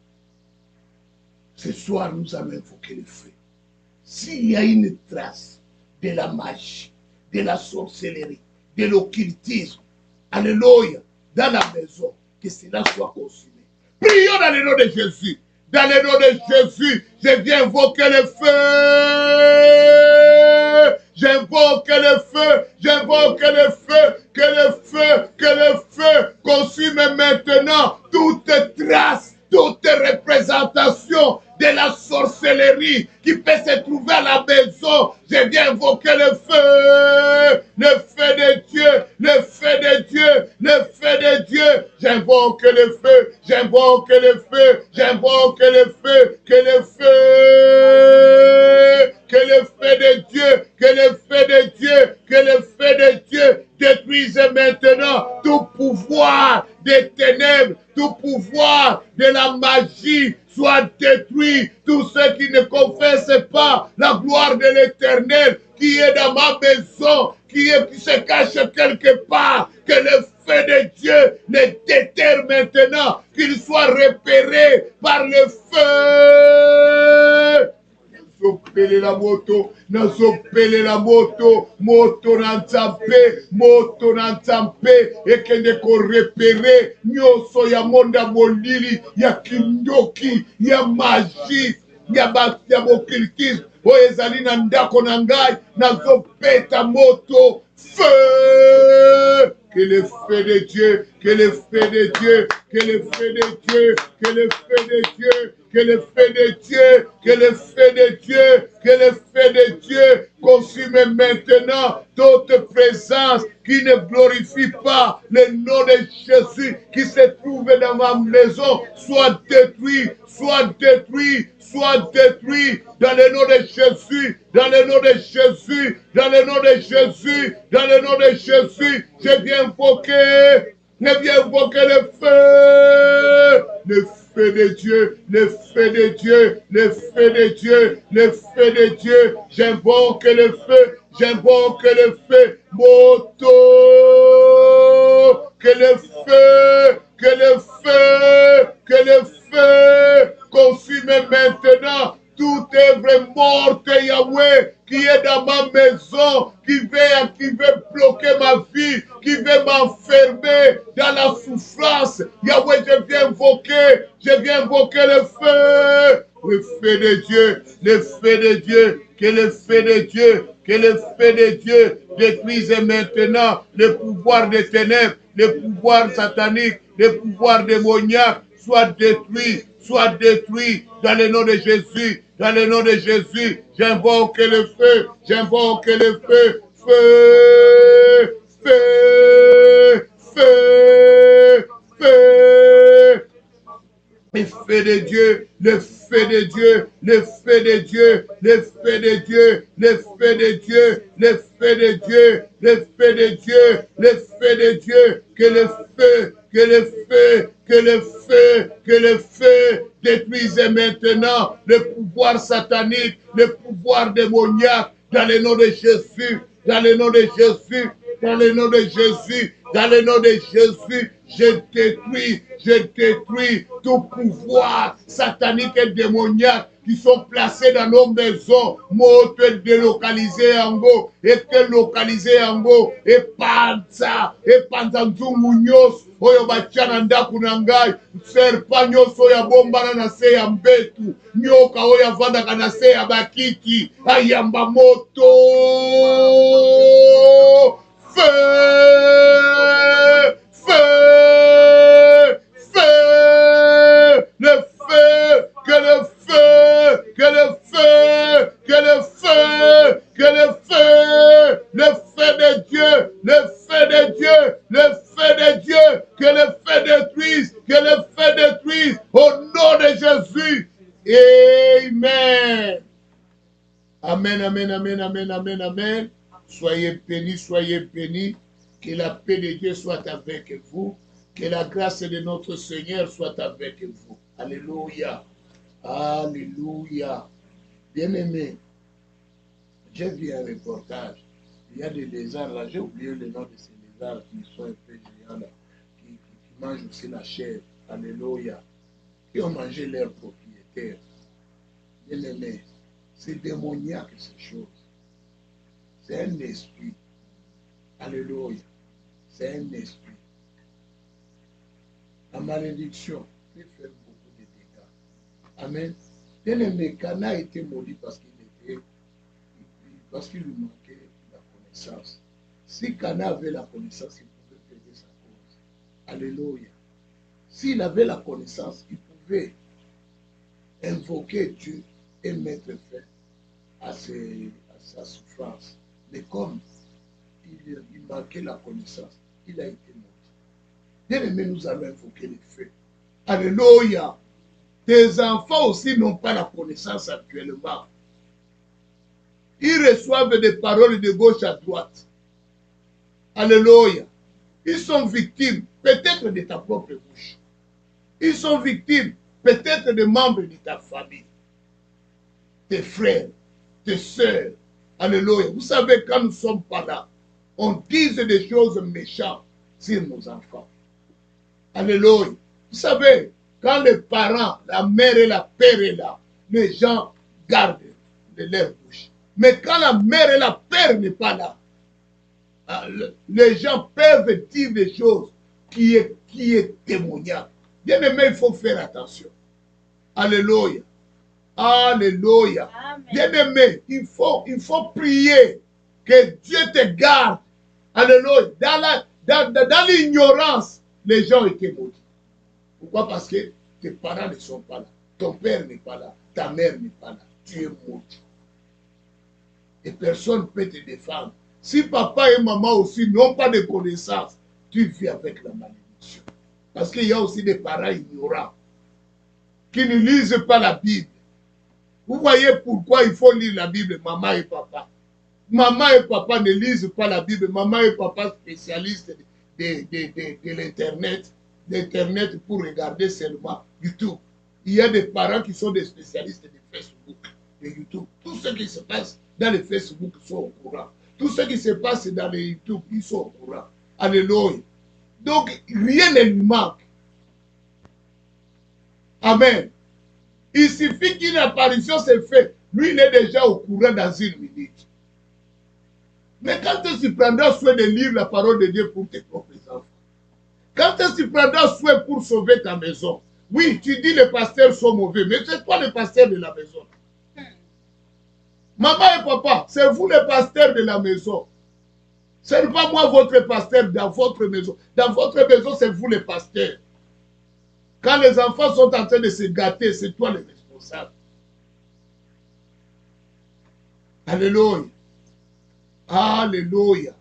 Speaker 1: Ce soir, nous allons invoquer le feu. S'il y a une trace de la magie, de la sorcellerie, de l'occultisme, alléluia, dans la maison, que cela soit consumé. Prions dans le nom de Jésus. Dans le nom de Jésus, je viens invoquer le feu. J'invoque le feu. J'invoque le feu. Que le feu, que le feu consume maintenant toute trace, toute représentation de la sorcellerie qui peut se trouver à la maison. Je viens invoquer le feu de Dieu, le feu de Dieu, le feu de Dieu. J'invoque le feu, j'invoque le feu, j'invoque le feu, que le feu, que le feu de Dieu, que le feu de Dieu, que le feu de Dieu détruise maintenant tout pouvoir des ténèbres, tout pouvoir de la magie soit détruit. Tous ceux qui ne confessent pas la gloire de l'Éternel qui est dans ma maison, qui se cache quelque part, que le feu de Dieu les déterre maintenant, qu'ils soient repérés par le feu. nazopele la moto, nazopele la moto, moto na nzambe, moto na nzambe, ekende korepere, nyonso ya monda molili, ya kindoki, ya magie, ya bokritisme, oyo ezali na ndako na ngai, nazopeta moto, feu! Que le feu de Dieu, que le feu de Dieu, que le feu de Dieu, que le feu de Dieu, que le feu de Dieu, que le feu de Dieu, que le feu de Dieu consume maintenant toute présence qui ne glorifie pas le nom de Jésus qui se trouve dans ma maison, soit détruit, soit détruit, soit détruit dans le nom de Jésus, dans le nom de Jésus, dans le nom de Jésus, dans le nom de Jésus. Je viens invoquer le feu, le feu de Dieu, le feu de Dieu, le feu de Dieu, le feu de Dieu. J'invoque le feu, j'invoque le feu, moto, que le feu, que le feu, que le feu consume maintenant toute œuvre morte, Yahweh, qui est dans ma maison, qui veut bloquer ma vie, qui veut m'enfermer dans la souffrance. Yahweh, je viens invoquer le feu de Dieu, le feu de Dieu, que le feu de Dieu, que le feu de Dieu détruise maintenant le pouvoir des ténèbres, le pouvoir satanique, le pouvoir démoniaque, soit détruit dans le nom de Jésus, dans le nom de Jésus. J'invoque le feu, j'invoque le feu, feu, feu, feu, feu. Le feu de Dieu, le feu de Dieu, le feu de Dieu, le feu de Dieu, le feu de Dieu, le feu de Dieu, le feu de Dieu, le feu de Dieu, que le feu, que le feu, que le feu, que le feu détruise maintenant le pouvoir satanique, le pouvoir démoniaque, dans le nom de Jésus, dans le nom de Jésus, dans le nom de Jésus, dans le nom de Jésus, je détruis tout pouvoir satanique et démoniaque qui sont placés dans nos maisons. Moi, te délocaliser en go, et te localiser en go, et panza nzungu nyos, oyo bachana ndaku na ngai, serpa nyos oyo bombana na se ya mbetu, nyoka oyo avandaka na se ya bakiki, ayamba moto, feu, feu, feu, le feu, que le feu, que le feu, que le feu, que le feu, le feu de Dieu, le feu de Dieu, le feu de Dieu, que le feu détruise, que le feu détruise, au nom de Jésus. Amen. Amen, amen, amen, amen, amen, amen. Soyez bénis, que la paix de Dieu soit avec vous, que la grâce de notre Seigneur soit avec vous. Alléluia, alléluia. Bien-aimés, j'ai vu un reportage, il y a des lézards là, j'ai oublié le nom de ces lézards qui sont un peu géants là, qui mangent aussi la chair, alléluia, qui ont mangé leurs propriétaires. Bien-aimés, c'est démoniaque ces choses. C'est un esprit. Alléluia. C'est un esprit. La malédiction peut faire beaucoup de dégâts. Amen. Bien-aimé, Cana a été maudit parce qu'il lui manquait la connaissance. Si Cana avait la connaissance, il pouvait payer sa cause. Alléluia. S'il avait la connaissance, il pouvait invoquer Dieu et mettre fin à sa souffrance. Mais comme il manquait la connaissance, il a été maudit. Bien-aimé, nous allons invoquer le feu. Alléluia. Tes enfants aussi n'ont pas la connaissance actuellement. Ils reçoivent des paroles de gauche à droite. Alléluia. Ils sont victimes, peut-être de ta propre bouche. Ils sont victimes, peut-être de membres de ta famille. Tes frères, tes sœurs. Alléluia. Vous savez, quand nous ne sommes pas là, on dit des choses méchantes sur nos enfants. Alléluia. Vous savez, quand les parents, la mère et la père est là, les gens gardent de leur bouche. Mais quand la mère et la père n'est pas là, les gens peuvent dire des choses qui est témoignable. Bien aimé, il faut faire attention. Alléluia. Alléluia. Bien aimé, il faut prier que Dieu te garde. Alléluia. Dans l'ignorance, les gens étaient maudits. Pourquoi? Parce que tes parents ne sont pas là. Ton père n'est pas là. Ta mère n'est pas là. Tu es maudit. Et personne ne peut te défendre. Si papa et maman aussi n'ont pas de connaissances, tu vis avec la malédiction. Parce qu'il y a aussi des parents ignorants qui ne lisent pas la Bible. Vous voyez pourquoi il faut lire la Bible, maman et papa. Maman et papa ne lisent pas la Bible. Maman et papa spécialistes de l'Internet. L'Internet pour regarder seulement YouTube. Il y a des parents qui sont des spécialistes de Facebook, de YouTube. Tout ce qui se passe dans le Facebook sont au courant. Tout ce qui se passe dans les YouTube, ils sont au courant. Alléluia. Donc, rien ne lui manque. Amen. Il suffit qu'une apparition se fait. Lui, il est déjà au courant dans une minute. Mais quand tu prendras soin de lire la parole de Dieu pour tes propres enfants, quand tu prendras soin pour sauver ta maison, oui, tu dis les pasteurs sont mauvais, mais c'est toi le pasteur de la maison. Maman et papa, c'est vous les pasteurs de la maison. Ce n'est pas moi votre pasteur dans votre maison. Dans votre maison, c'est vous les pasteurs. Quand les enfants sont en train de se gâter, c'est toi le responsable. Alléluia. Alléluia.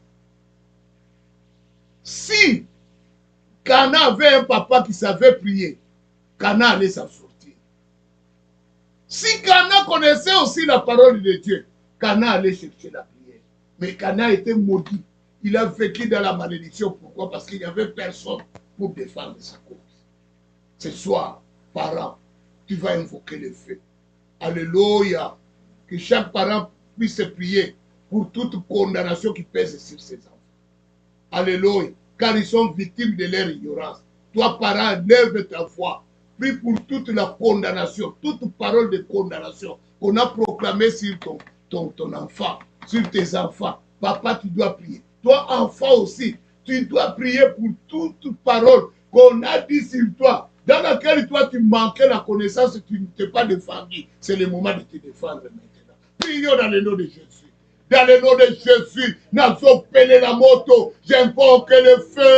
Speaker 1: Si Cana avait un papa qui savait prier, Cana allait s'en sortir. Si Cana connaissait aussi la parole de Dieu, Cana allait chercher la prière. Mais Cana était maudit. Il a vécu dans la malédiction. Pourquoi? Parce qu'il n'y avait personne pour défendre sa cause. Ce soir, parents, tu vas invoquer le feu. Alléluia. Que chaque parent puisse prier pour toute condamnation qui pèse sur ses enfants. Alléluia. Car ils sont victimes de leur ignorance. Toi, parent, lève ta voix. Prie pour toute la condamnation, toute parole de condamnation qu'on a proclamée sur ton enfant, sur tes enfants. Papa, tu dois prier. Toi, enfant aussi, tu dois prier pour toute parole qu'on a dit sur toi, dans laquelle toi tu manquais la connaissance et tu ne t'es pas défendu. C'est le moment de te défendre maintenant. Prions dans le nom de Jésus. Dans le nom de Jésus, nous appelons la moto. J'invoque le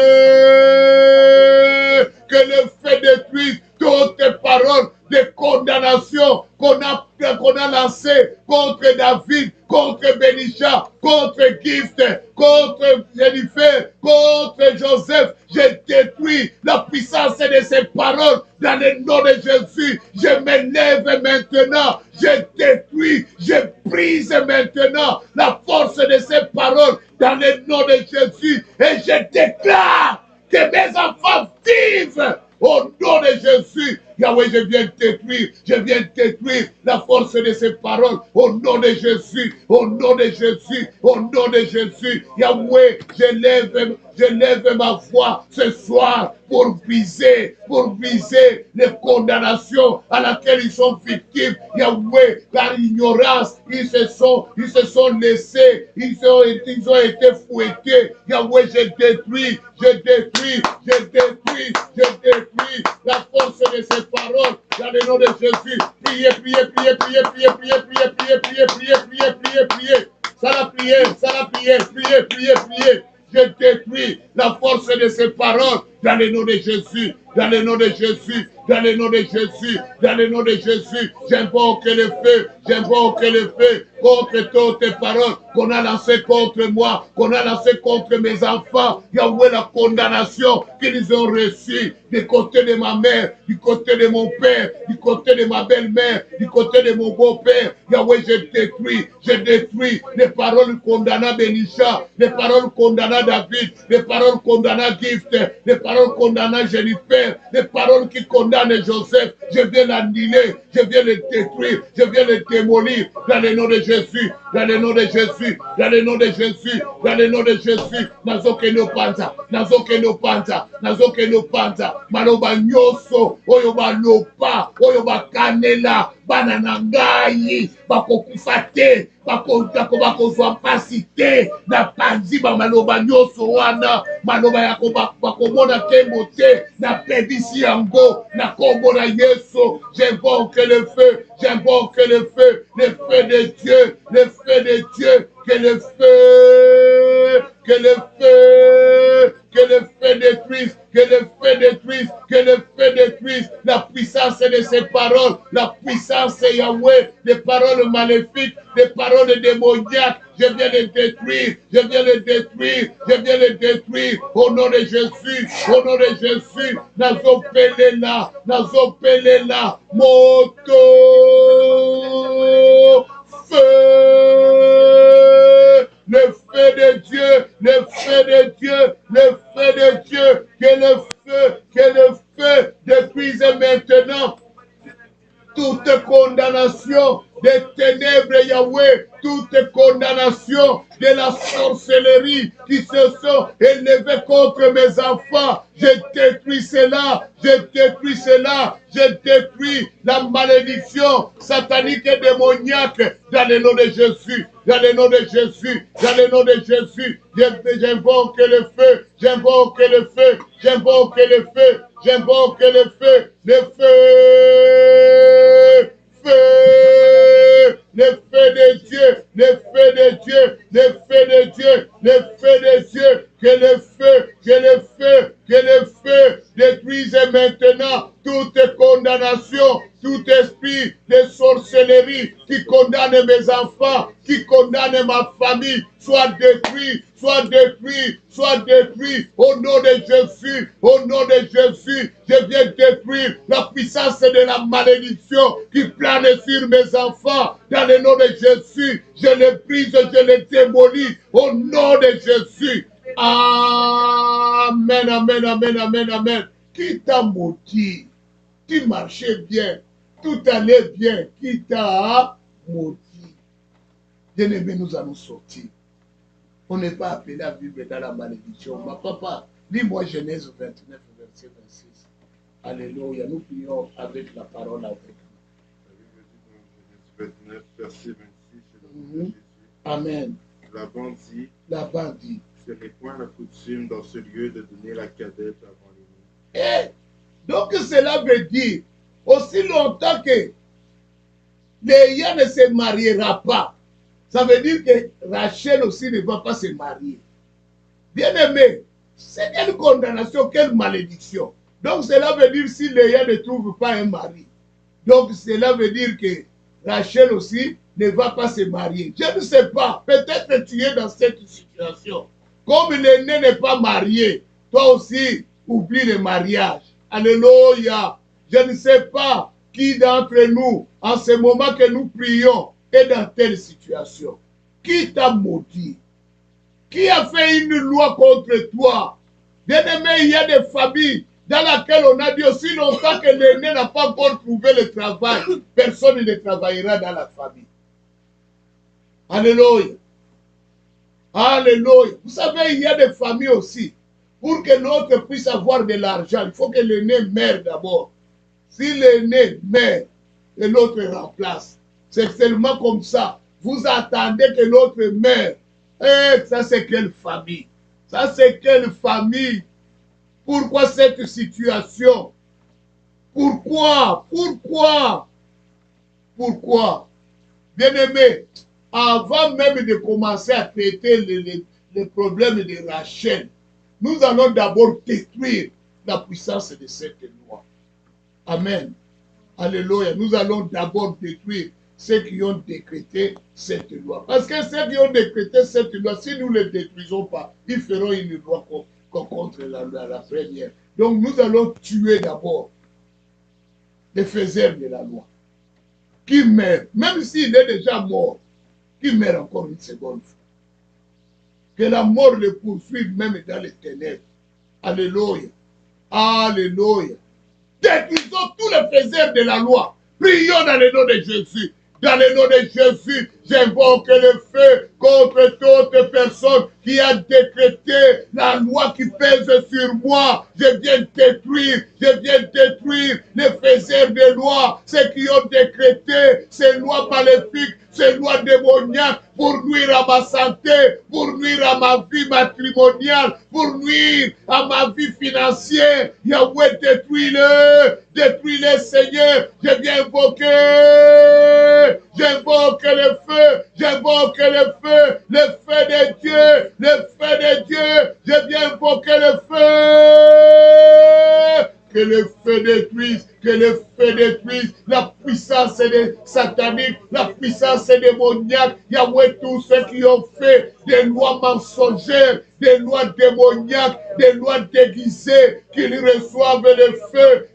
Speaker 1: feu détruise toutes paroles de condamnation qu'on a lancées contre David, contre Benisha, contre Gift, contre Jennifer, contre Joseph. Je détruis la puissance de ces paroles dans le nom de Jésus. Je me lève maintenant, je détruis, je brise maintenant la force de ces paroles dans le nom de Jésus et je déclare que mes enfants vivent au nom de Jésus. Yahweh, je viens détruire la force de ces paroles au nom de Jésus, au nom de Jésus, au nom de Jésus. Yahweh, je lève ma voix ce soir pour briser les condamnations à laquelle ils sont victimes. Yahweh, par ignorance, ils se sont laissés, ils ont été fouettés. Yahweh, je détruis la force de ces paroles dans le nom de Jésus. Priez. Ça la prière. Je détruis la force de ces paroles dans le nom de Jésus. Dans le nom de Jésus. J'invoque le feu contre toutes tes paroles qu'on a lancées contre moi, qu'on a lancées contre mes enfants. Yahweh, la condamnation qu'ils ont reçue du côté de ma mère, du côté de mon père, du côté de ma belle-mère, du côté de mon beau-père. Yahweh, je détruis les paroles condamnant Benisha, les paroles condamnant David, les paroles condamnant Gift, les paroles condamnant Jennifer, les paroles qui condamnent Joseph. Je viens l'annuler, je viens le détruire, je viens le démolir dans le nom de Jésus, dans le nom de Jésus. Nazoke no panza, maloba nyoso, oyo ba lopa, oyo ba kanela, bananangai bakokufa te bakozwa mpasi te na panzi bamaloba nyonso wana maloba ya bakomona nkembo te napebisi yango na kombo na Yesu. J'invoque le feu, j'invoque le feu de Dieu, le feu de Dieu, que le feu, que le feu, que le feu détruise, que le feu détruise, que le feu détruise la puissance de ces paroles, la puissance de Yahweh, des paroles maléfiques, des paroles démoniaques. Je viens de détruire, je viens de détruire, je viens de détruire au nom de Jésus, au nom de Jésus. Nazopele là, moto, feu, le feu de Dieu, le feu de Dieu, le feu de Dieu, que le feu détruise maintenant toute condamnation des ténèbres, Yahweh, toute condamnation de la sorcellerie qui se sont élevées contre mes enfants. Je détruis cela, je détruis cela, je détruis la malédiction satanique et démoniaque dans le nom de Jésus, dans le nom de Jésus, dans le nom de Jésus. J'invoque le feu, j'invoque le feu, j'invoque le feu, j'invoque le feu, le feu, feu, le feu de Dieu, le feu de Dieu, le feu de Dieu, le feu de Dieu, que le feu, que le feu, que le feu détruise maintenant toute condamnation, tout esprit de sorcellerie qui condamne mes enfants, qui condamne ma famille, soit détruit, soit détruit, soit détruit au nom de Jésus, au nom de Jésus. Je viens détruire la puissance de la malédiction qui plane sur mes enfants. Dans le nom de Jésus, je le brise, je le démolis au nom de Jésus. Amen, amen, amen, amen, amen. Qui t'a maudit? Tu marchais bien, tout allait bien. Qui t'a maudit? Bien-aimé, nous allons sortir. On n'est pas appelé à vivre dans la malédiction. Ma papa, lis-moi Genèse 29, verset 26. Alléluia. Nous prions avec la parole avec nous.
Speaker 2: Genèse 29, verset 26. Jésus.
Speaker 1: Amen.
Speaker 2: La bandit. Ce n'est point la coutume dans ce lieu de donner la cadette avant les nuits.
Speaker 1: Et donc cela veut dire, aussi longtemps que Léa ne se mariera pas, ça veut dire que Rachel aussi ne va pas se marier. Bien aimé, c'est quelle condamnation, quelle malédiction. Donc cela veut dire si Léa ne trouve pas un mari. Donc cela veut dire que Rachel aussi ne va pas se marier. Je ne sais pas, peut-être que tu es dans cette situation. Comme l'aîné n'est pas marié, toi aussi, oublie le mariage. Alléluia. Je ne sais pas qui d'entre nous, en ce moment que nous prions, est dans telle situation. Qui t'a maudit? Qui a fait une loi contre toi? Bien-aimé, il y a des familles dans lesquelles on a dit aussi longtemps que l'aîné n'a pas encore trouvé le travail, personne ne travaillera dans la famille. Alléluia. Alléluia. Vous savez, il y a des familles aussi. Pour que l'autre puisse avoir de l'argent, il faut que l'aîné meure d'abord. Si l'aîné meurt et l'autre remplace, c'est seulement comme ça. Vous attendez que l'autre meure. Et ça, c'est quelle famille? Ça, c'est quelle famille? Pourquoi cette situation? Pourquoi? Pourquoi? Pourquoi? Bien-aimé, avant même de commencer à traiter les problèmes de Rachel, nous allons d'abord détruire la puissance de cette loi. Amen. Alléluia. Nous allons d'abord détruire ceux qui ont décrété cette loi. Parce que ceux qui ont décrété cette loi, si nous ne les détruisons pas, ils feront une loi contre la première. Donc nous allons tuer d'abord les faiseurs de la loi. Qui meurt, même s'il est déjà mort, qui meurt encore une seconde fois. Que la mort le poursuive même dans les ténèbres. Alléluia. Alléluia. Détruisons tous les faiseurs de la loi. Prions dans le nom de Jésus. Dans le nom de Jésus, J'invoque le feu contre toute personne qui a décrété la loi qui pèse sur moi. Je viens détruire les faiseurs de lois, ceux qui ont décrété ces lois maléfiques, ces lois démoniaques pour nuire à ma santé, pour nuire à ma vie matrimoniale, pour nuire à ma vie financière. Yahweh, détruis-le, Seigneur. Je viens invoquer, j'invoque le feu de Dieu, je viens invoquer le feu. Que le feu détruise, la puissance satanique, la puissance démoniaque. Yahweh, tous ceux qui ont fait des lois mensongères, des lois démoniaques, des lois déguisées, qu'ils reçoivent le feu,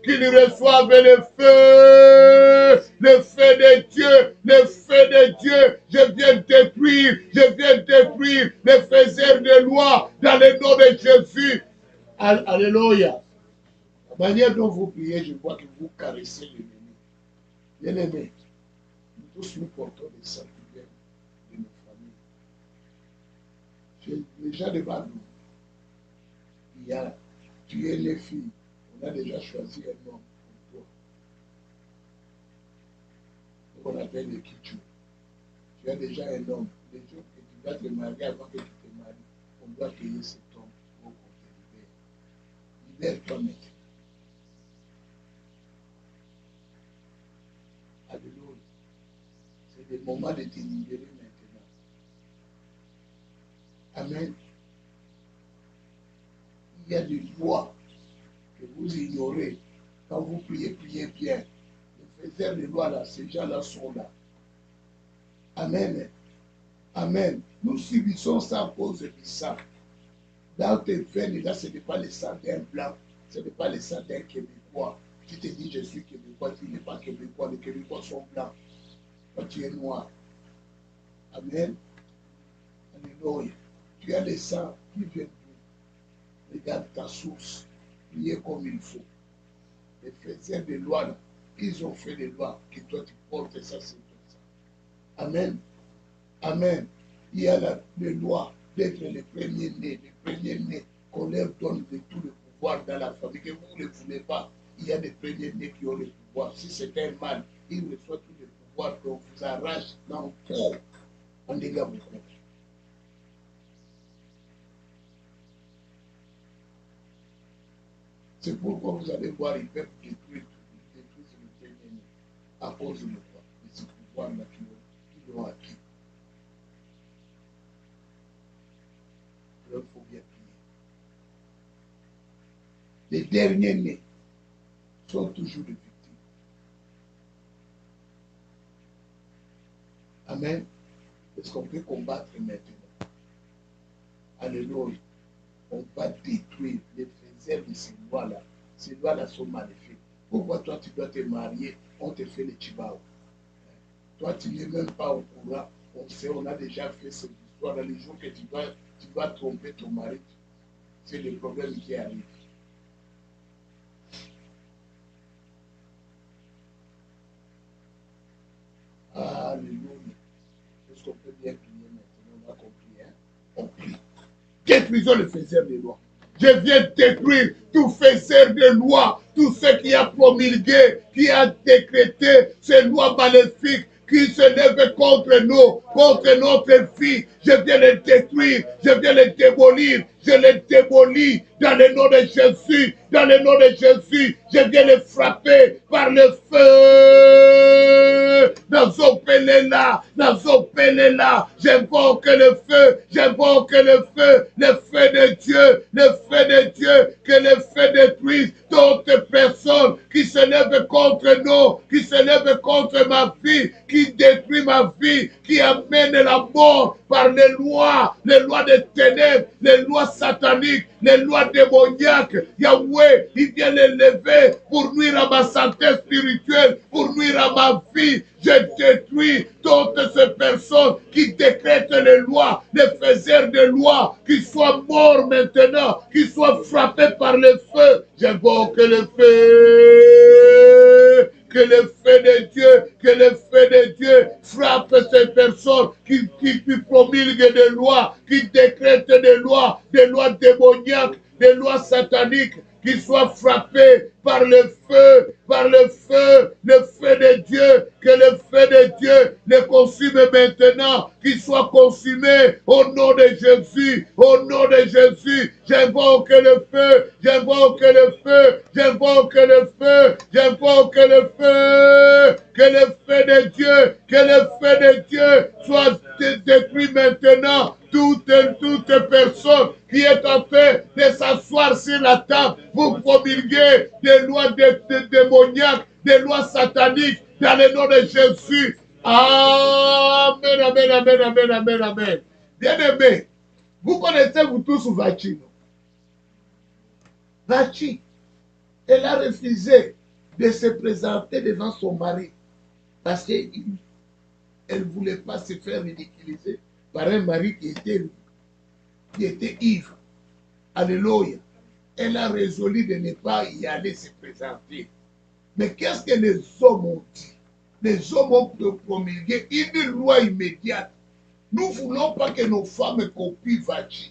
Speaker 1: le feu de Dieu, je viens détruire les faiseurs de lois dans le nom de Jésus. Alléluia. La manière dont vous priez, je vois que vous caressez l'ennemi. Bien-aimés, nous tous nous portons des sanctuaires de nos familles. Déjà devant nous, il y a tué les filles. On a déjà choisi un homme pour toi. On appelle le Kichu. Tu as déjà un homme. Le jour que tu vas te marier, avant que tu te maries, on doit payer cet homme pour qu'on te libère. Libère-toi maintenant. Alléluia. C'est le moment de te libérer maintenant. Amen. Il y a des lois que vous ignorez. Quand vous priez bien. Les faiseurs de lois là, ces gens-là sont là. Amen. Amen. Nous subissons ça à cause du sang. Dans tes veines, là, ce n'est pas le sang d'un blanc, ce n'est pas le sang d'un Québécois. Tu te dis, je suis Québécois, tu n'es pas Québécois, les Québécois sont blancs. Toi, tu es noir. Amen. Alléluia. Tu as le sang qui vient d'où? Regarde ta source. Priez comme il faut. Les faiseurs de lois, là, ils ont fait des lois que toi tu portes ça, c'est tout ça. Amen. Amen. Il y a les lois d'être le premier-né, qu'on leur donne de tout le pouvoir dans la famille, que vous ne le voulez pas. Il y a des premiers-nés qui ont le pouvoir. Si c'est un mal, il reçoit tout le pouvoir qu'on vous arrache dans le corps. On dégage beaucoup. C'est pourquoi vous allez voir, ils peuvent détruire le premier-né à cause de quoi? De ce pouvoir-là qu'ils ont acquis. Il faut bien prier. Les derniers nés sont toujours des victimes. Amen. Est-ce qu'on peut combattre maintenant? Alléluia. On va détruire les faiseurs de ces lois-là. Ces lois-là sont maléfiques. Pourquoi toi tu dois te marier? On te fait le chibao. Toi tu n'es même pas au courant. On sait, on a déjà fait cette histoire. Dans les jours que tu vas tromper ton mari, c'est le problème qui arrive. Alléluia. Est-ce qu'on peut bien prier maintenant? On a compris, hein? On prie. Détruisons le faiseur des lois. Je viens détruire tout faiseur de loi, tout ce qui a promulgué, qui a décrété ces lois maléfiques, qui se lève contre nous, contre notre vie. Je viens les détruire, je viens les démolir, je les démolis dans le nom de Jésus, dans le nom de Jésus. Je viens les frapper par le feu. Dans son pelé là, j'invoque le feu, le feu de Dieu, que le feu détruise toute personne qui se lève contre nous, qui se lève contre ma vie, qui détruit ma vie, qui amène la mort par les lois des ténèbres, les lois sataniques, les lois démoniaques. Yahweh, il vient les lever pour nuire à ma santé spirituelle, pour nuire à ma vie. Je détruis toutes ces personnes qui décrètent les lois, les faiseurs de lois, qu'ils soient morts maintenant, qu'ils soient frappés par le feu. J'invoque le feu, que le feu feu de Dieu, que le feu de Dieu frappe ces personnes qui promulguent des lois, qui décrètent des lois démoniaques, des lois sataniques, qui soient frappées par le feu de Dieu, que le feu de Dieu les consume maintenant, qu'ils soient consumés au nom de Jésus, au nom de Jésus. J'invoque le feu, j'invoque le feu, j'invoque le feu, j'invoque le feu, que le feu de Dieu, que le feu de Dieu soit détruit maintenant. Toute personne qui est en train de s'asseoir sur la table pour promulguer des lois démoniaques, des lois sataniques, dans le nom de Jésus. Amen, amen, amen, amen, amen, amen. Bien-aimés, vous connaissez vous tous Vachi, non? Vachi, elle a refusé de se présenter devant son mari parce qu'elle ne voulait pas se faire ridiculiser par un mari qui était ivre. Alléluia. Elle a résolu de ne pas y aller se présenter. Mais qu'est-ce que les hommes ont dit? Les hommes ont promulgué une loi immédiate. Nous ne voulons pas que nos femmes copient Vachi.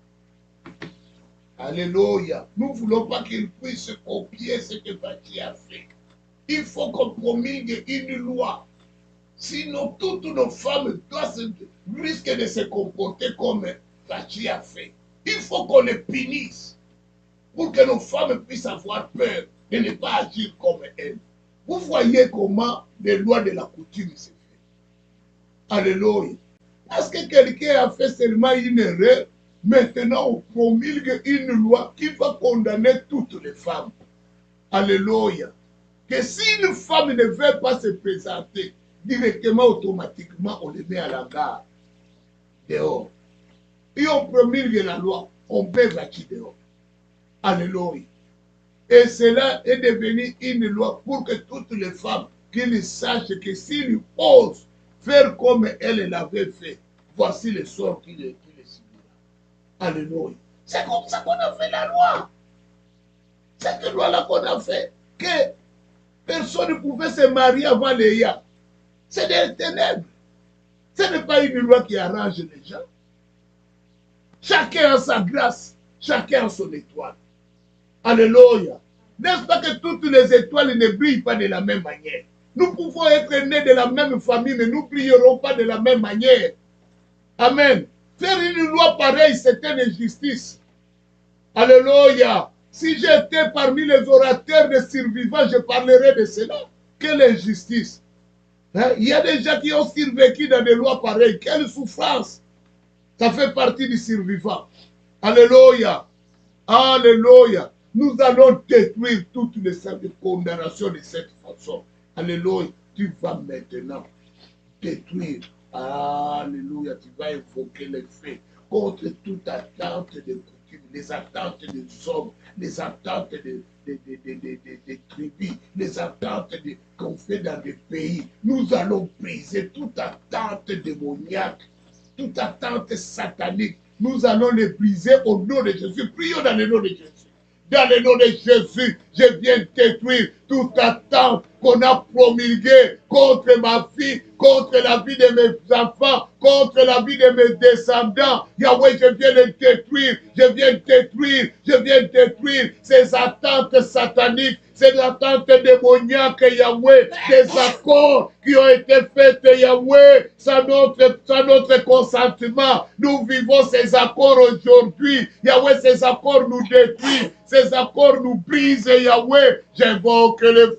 Speaker 1: Alléluia. Nous ne voulons pas qu'ils puissent copier ce que Vachi a fait. Il faut qu'on promulgue une loi. Sinon, toutes nos femmes risquent de se comporter comme Vachi a fait. Il faut qu'on les punisse pour que nos femmes puissent avoir peur de ne pas agir comme elles. Vous voyez comment les lois de la coutume se font. Alléluia. Parce que quelqu'un a fait seulement une erreur, maintenant on promulgue une loi qui va condamner toutes les femmes. Alléluia. Que si une femme ne veut pas se présenter, directement, automatiquement, on les met à la gare, dehors. Et on promulgue la loi, on peut Vachi dehors. Alléluia. Et cela est devenu une loi pour que toutes les femmes qu'ils sachent que s'ils osent faire comme elle l'avait fait, voici le sort qu'il subira. Alléluia. C'est comme ça qu'on a fait la loi. Cette loi-là qu'on a fait, que personne ne pouvait se marier avant Léa. C'est des ténèbres. Ce n'est pas une loi qui arrange les gens. Chacun a sa grâce, chacun a son étoile. Alléluia. N'est-ce pas que toutes les étoiles ne brillent pas de la même manière? Nous pouvons être nés de la même famille, mais nous ne brillerons pas de la même manière. Amen. Faire une loi pareille, c'est une injustice. Alléluia. Si j'étais parmi les orateurs des survivants, je parlerais de cela. Quelle injustice. Hein? Il y a des gens qui ont survécu dans des lois pareilles. Quelle souffrance. Ça fait partie du survivant. Alléluia. Alléluia. Nous allons détruire toutes les condamnations de cette façon. Alléluia. Tu vas maintenant détruire. Alléluia. Tu vas invoquer les faits contre toute attente de coutume, les attentes des hommes, les attentes des tribus, les attentes qu'on fait dans des pays. Nous allons briser toute attente démoniaque, toute attente satanique. Nous allons les briser au nom de Jésus. Prions dans le nom de Jésus. Dans le nom de Jésus, je viens détruire toute attente qu'on a promulguée contre ma vie, contre la vie de mes enfants, contre la vie de mes descendants. Yahweh, je viens les détruire, je viens détruire ces attentes sataniques, ces attentes démoniaques, Yahweh, des accords qui ont été faits, Yahweh, sans notre consentement. Nous vivons ces accords aujourd'hui. Yahweh, ces accords nous détruisent, ces accords nous brisent, Yahweh. J'invoque le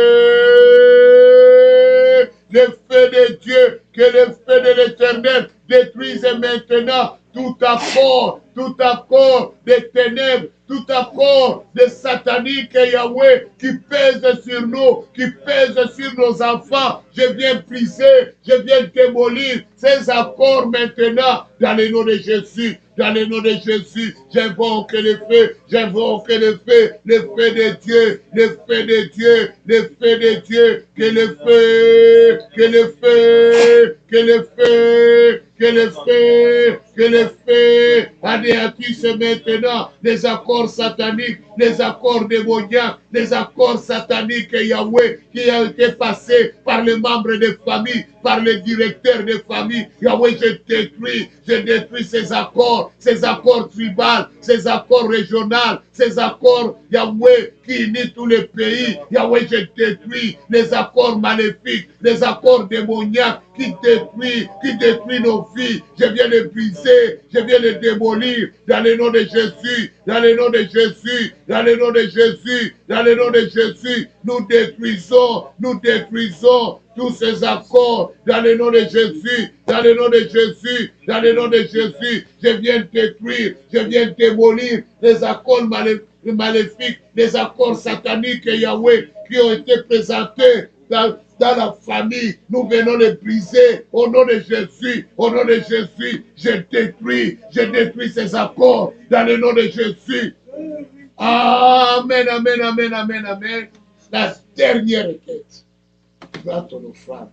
Speaker 1: feu de Dieu, que le feu de l'Éternel détruise maintenant tout accord des ténèbres, tout accord de satanique, Yahweh, qui pèse sur nous, qui pèse sur nos enfants. Je viens briser, je viens démolir ces accords maintenant dans le nom de Jésus. Dans le nom de Jésus, j'invoque le feu, le feu de Dieu, le feu de Dieu, le feu de Dieu, que le feu, que le feu, que le feu, que le feu anéantisse maintenant les accords accords sataniques, les accords démoniaques, les accords sataniques, Yahweh, qui a été passé par les membres des familles, par les directeurs des familles. Yahweh, je détruis ces accords tribaux, ces accords régionaux, ces accords, Yahweh, qui unissent tous les pays. Yahweh, je détruis les accords maléfiques, les accords démoniaques qui détruisent nos vies. Je viens les briser, je viens les démolir dans le nom de Jésus, dans le nom de Jésus, dans le nom de Jésus, dans le nom de Jésus. Nous détruisons tous ces accords dans le nom de Jésus, dans le nom de Jésus, dans le nom de Jésus. Je viens détruire, je viens démolir les accords maléfiques, les accords sataniques, Yahweh, qui ont été présentés dans la famille. Nous venons les briser au nom de Jésus, au nom de Jésus. Je détruis ces accords dans le nom de Jésus. Amen, amen, amen, amen, amen. La dernière requête. Dans ton offrande.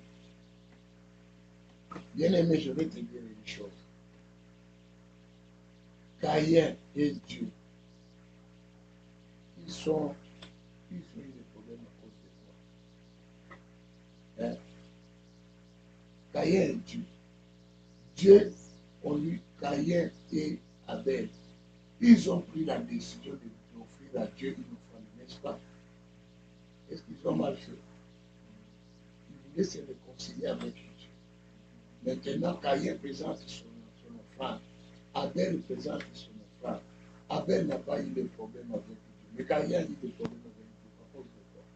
Speaker 1: Bien-aimé, je vais te dire une chose. Caïn et Dieu, ils ont eu des problèmes à cause de toi. Hein? Caïn et Dieu. Dieu, on lui, Caïn et Abel, ils ont pris la décision d'offrir à Dieu une offrande, n'est-ce pas? Est-ce qu'ils ont mal fait? Ils voulaient se réconcilier avec Dieu. Maintenant, Caïn présente son offrande. Abel présente son offrande. Abel n'a pas eu de problème avec Dieu. Mais Caïn a eu des problèmes avec Dieu à cause de quoi?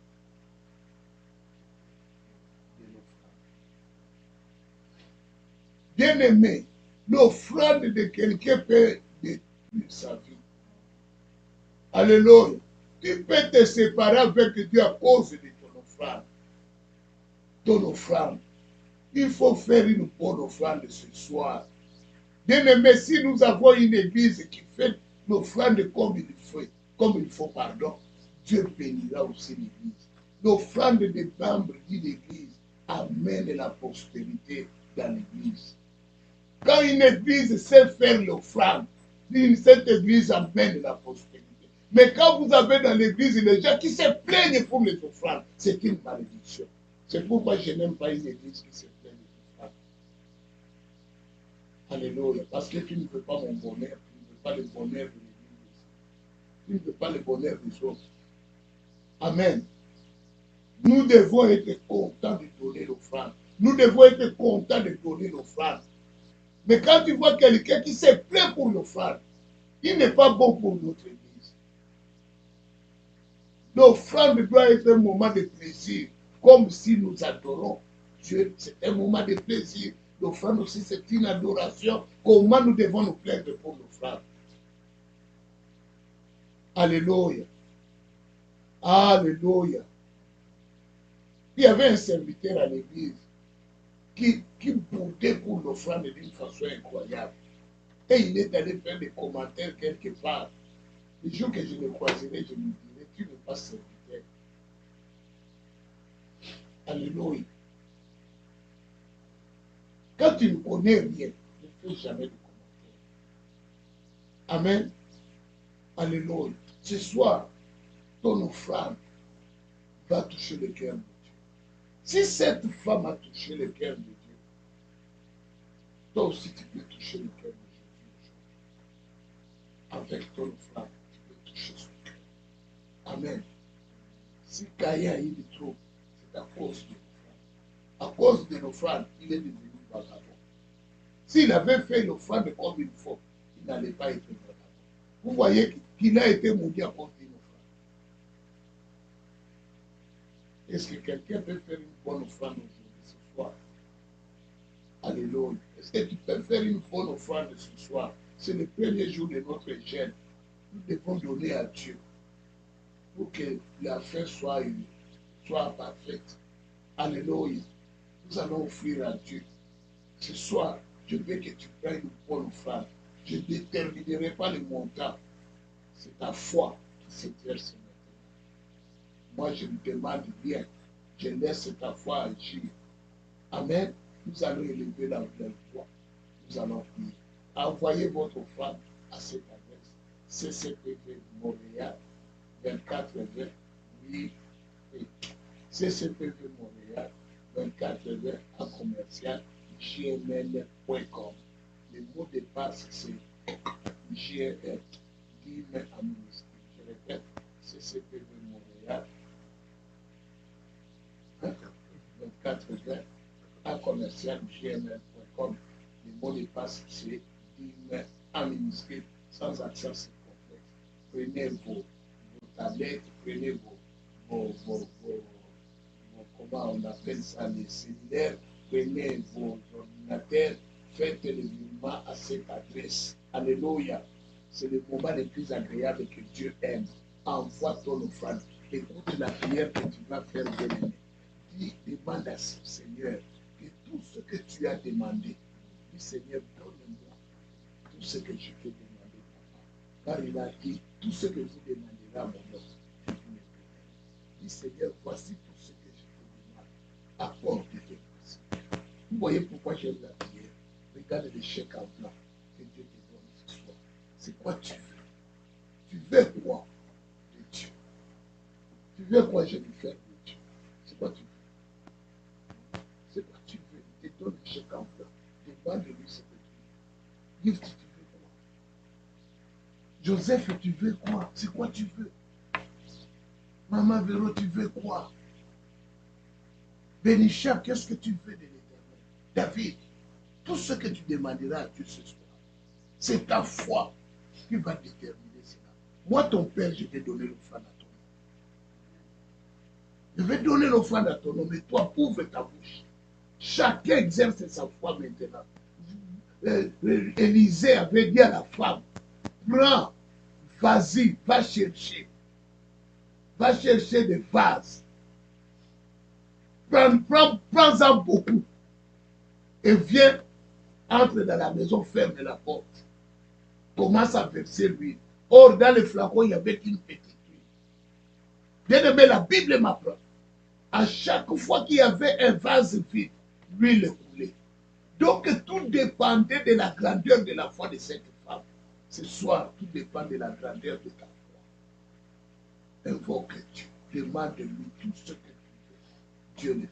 Speaker 1: De l'offrande. Bien-aimé, l'offrande de quelqu'un peut détruire sa vie. Alléluia. Tu peux te séparer avec Dieu à cause de ton offrande. Ton offrande. Il faut faire une bonne offrande ce soir. Bien-aimé, si nous avons une église qui fait l'offrande comme il faut, pardon, Dieu bénira aussi l'église. L'offrande des membres d'une église amène la prospérité dans l'église. Quand une église sait faire l'offrande, cette église amène la prospérité. Mais quand vous avez dans l'église les gens qui se plaignent pour les offrandes, c'est une malédiction. C'est pourquoi je n'aime pas une église qui se plaigne des offrandes. Alléluia. Parce que tu ne veux pas mon bonheur, tu ne veux pas le bonheur de l'église. Tu ne veux pas le bonheur des autres. Amen. Nous devons être contents de donner l'offrande. Nous devons être contents de donner l'offrande. Mais quand tu vois quelqu'un qui se plaint pour l'offrande, il n'est pas bon pour notre église. L'offrande doit être un moment de plaisir, comme si nous adorons Dieu. C'est un moment de plaisir. L'offrande aussi, c'est une adoration. Comment nous devons nous plaindre pour l'offrande? Alléluia. Alléluia. Il y avait un serviteur à l'église qui boudait pour l'offrande d'une façon incroyable. Et il est allé faire des commentaires quelque part. Le jour que je le croiserai, je lui dirai, tu n'es pas serviteur. Alléluia. Quand tu ne connais rien, ne fais jamais de commentaires. Amen. Alléluia. Ce soir, ton offrande va toucher le cœur de Dieu. Si cette femme a touché le cœur de Dieu, toi aussi tu peux toucher le cœur de Jésus. Avec ton offrande, tu peux toucher son cœur. Amen. Si Caïn a eu des troubles, c'est à cause de l'offrande. À cause de l'offrande, il est devenu vagabond. S'il avait fait l'offrande comme il faut, il n'allait pas être vagabond. Vous voyez qu'il a été maudit à cause d'une offrande. Est-ce que quelqu'un peut faire une bonne offrande aujourd'hui, ce soir? Alléluia. Est-ce que tu peux faire une bonne offrande ce soir? C'est le premier jour de notre jeûne. Nous devons donner à Dieu pour que la fin soit parfaite. Alléluia. Nous allons offrir à Dieu. Ce soir, je veux que tu prennes une bonne offrande. Je ne déterminerai pas le montant. C'est ta foi qui s'exerce maintenant. Moi, je me demande bien. Je laisse ta foi agir. Amen. Nous allons élever la voix. Nous allons prier. Envoyez votre offrande à cette adresse. CCPV Montréal, 24 20 8 et CCPV Montréal, 24 20 à commercial gmail.com. Le mot de passe, c'est GR, guillemets à ministère. Je répète, CCPV Montréal, 24 20 à commercial gmail.com. Le mot de passe, c'est guillemets à ministère, sans accent circonflexe. Prenez vos tablettes, prenez vos comment on appelle ça, les cellulaires, prenez vos ordinateurs, faites le virement à cette adresse. Alléluia. C'est le moment le plus agréable que Dieu aime. Envoie ton offrande. Écoute la prière que tu vas faire bien-aimé. Dis, demande à ce Seigneur que tout ce que tu as demandé, dis Seigneur, donne-moi tout ce que je peux demander, papa. Car il a dit, tout ce que vous demanderez à mon nom, je vous le donnerai. Dis Seigneur, voici tout ce que je te demande. Apporte-le. Vous voyez pourquoi j'aime la prière. Regarde le chèque en blanc que Dieu te donne ce soir. C'est quoi tu veux? Tu veux quoi de Dieu? Tu veux quoi je vais faire de Dieu? C'est quoi tu veux? C'est quoi tu veux? Il te donne le chèque en blanc. Demande-lui ce que tu veux. Gift, tu veux quoi? Joseph, tu veux quoi? C'est quoi tu veux? Maman Véro, tu veux quoi? Bénichard, qu'est-ce que tu veux de l'Éternel? David, tout ce que tu demanderas à Dieu ce soir, c'est ta foi qui va déterminer cela. Moi, ton Père, je vais donner l'offrande à ton nom. Je vais donner l'offrande à ton nom, mais toi, ouvre ta bouche. Chacun exerce sa foi maintenant. Élisée avait dit à la femme, prends, vas-y, va chercher. Va chercher des vases. Prends-en beaucoup. Et viens, entre dans la maison, ferme la porte. Commence à verser l'huile. Or, dans le flacon, il n'y avait qu'une petite huile. Bien aimé, la Bible m'apprend. À chaque fois qu'il y avait un vase vide, l'huile coulait. Donc, tout dépendait de la grandeur de la foi de cette femme. Ce soir, tout dépend de la grandeur de ta foi. Invoque Dieu. Demande-lui tout ce que tu veux. Dieu le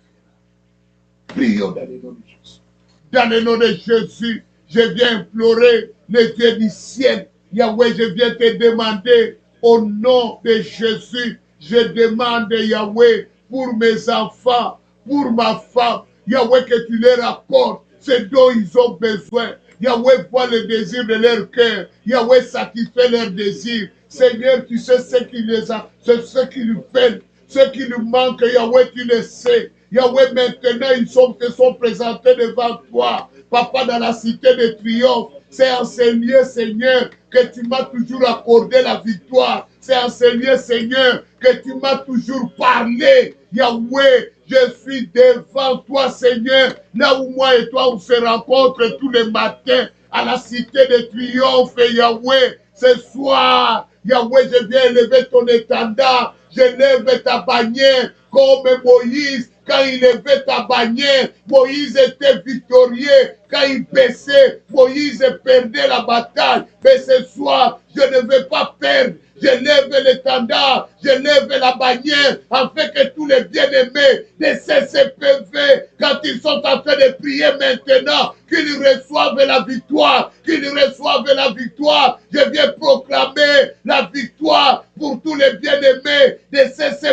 Speaker 1: fera. Prions dans le nom de Jésus. Dans le nom de Jésus, je viens implorer le Dieu du ciel. Yahweh, je viens te demander au nom de Jésus. Je demande, Yahweh, pour mes enfants, pour ma femme. Yahweh, que tu leur accordes ce dont ils ont besoin. Yahweh, vois le désir de leur cœur. Yahweh, satisfait leurs désirs. Seigneur, tu sais ce qui les a, ce qui lui peine, ce qui lui manque. Yahweh, tu le sais. Yahweh, maintenant, ils se sont présentés devant toi. Papa, dans la cité de triomphe, c'est enseigné, Seigneur, que tu m'as toujours accordé la victoire. C'est enseigné, Seigneur, que tu m'as toujours parlé. Yahweh, je suis devant toi, Seigneur, là où moi et toi, on se rencontre tous les matins à la cité de triomphe, Yahweh. Ce soir, Yahweh, je viens élever ton étendard. Je lève ta bannière comme Moïse. Quand il levait ta bannière, Moïse était victorieux. Quand il baissait, Moïse perdait la bataille. Mais ce soir, je ne vais pas perdre. Je lève l'étendard, je lève la bannière, afin que tous les bien-aimés des CCPV, quand ils sont en train de prier maintenant, qu'ils reçoivent la victoire, qu'ils reçoivent la victoire. Je viens proclamer la victoire pour tous les bien-aimés des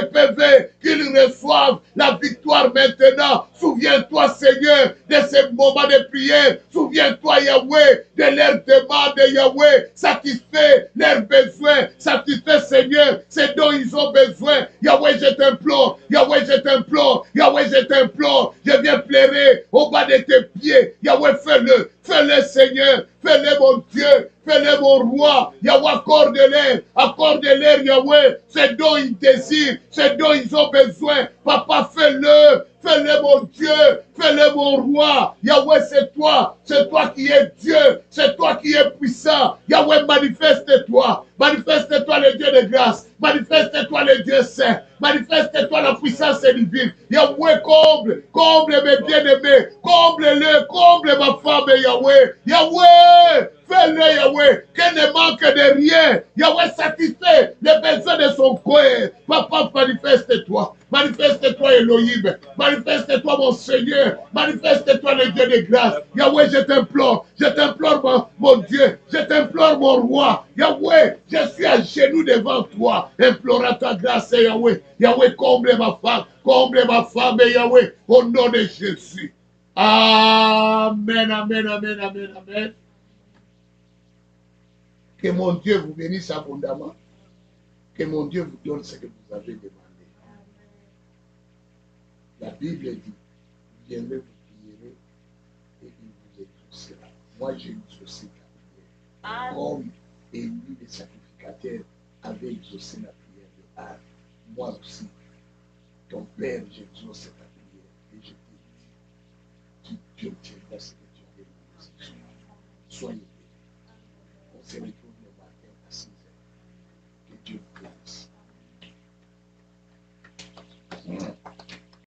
Speaker 1: CCPV, qu'ils reçoivent la victoire maintenant. Souviens-toi, Seigneur, de ces moments de prière. Souviens-toi, Yahweh, de leurs demandes, Yahweh. Satisfais leurs besoins. Satisfais, Seigneur, ce dont ils ont besoin. Yahweh, je t'implore. Yahweh, je t'implore. Yahweh, je t'implore. Je viens pleurer au bas de tes pieds. Yahweh, fais-le. Fais-le, Seigneur. Fais-le, mon Dieu. Fais-le, mon roi. Yahweh, accorde-leur. Accorde-leur, Yahweh, ce dont ils désirent, ce dont ils ont besoin. Papa, fais-le. Fais-le, mon Dieu. Fais-le, mon roi. Yahweh, c'est toi. C'est toi qui es Dieu. C'est toi qui es puissant. Yahweh, manifeste-toi. Manifeste-toi, le Dieu de grâce. Manifeste-toi, le Dieu saint. Manifeste-toi la puissance divine. Yahweh, comble mes bien-aimés. Comble-le, comble ma femme, Yahweh. Yahweh, fais-le. bénit Yahweh, qu'elle ne manque de rien. Yahweh satisfait les besoins de son cœur. Papa, manifeste-toi. Manifeste-toi Elohim. Manifeste-toi mon Seigneur. Manifeste-toi le Dieu de grâce. Yahweh, je t'implore mon Dieu. Je t'implore mon roi. Yahweh, je suis à genoux devant toi. Implorant ta grâce Yahweh. Yahweh, comble ma femme Yahweh. Au nom de Jésus. Amen, amen, amen, amen, amen. Que mon Dieu vous bénisse abondamment. Que mon Dieu vous donne ce que vous avez demandé. La Bible dit, vous viendrez, vous prierez et il vous exaucera. Moi, j'ai exaucé ta prière. Comme Élie, le sacrificateur, avait exaucé la prière de Anne. Moi aussi, ton Père, j'exauce ta prière. Et je te dis, Dieu tiendra ce que tu avais demandé. Soyez bénis. On se retrouve.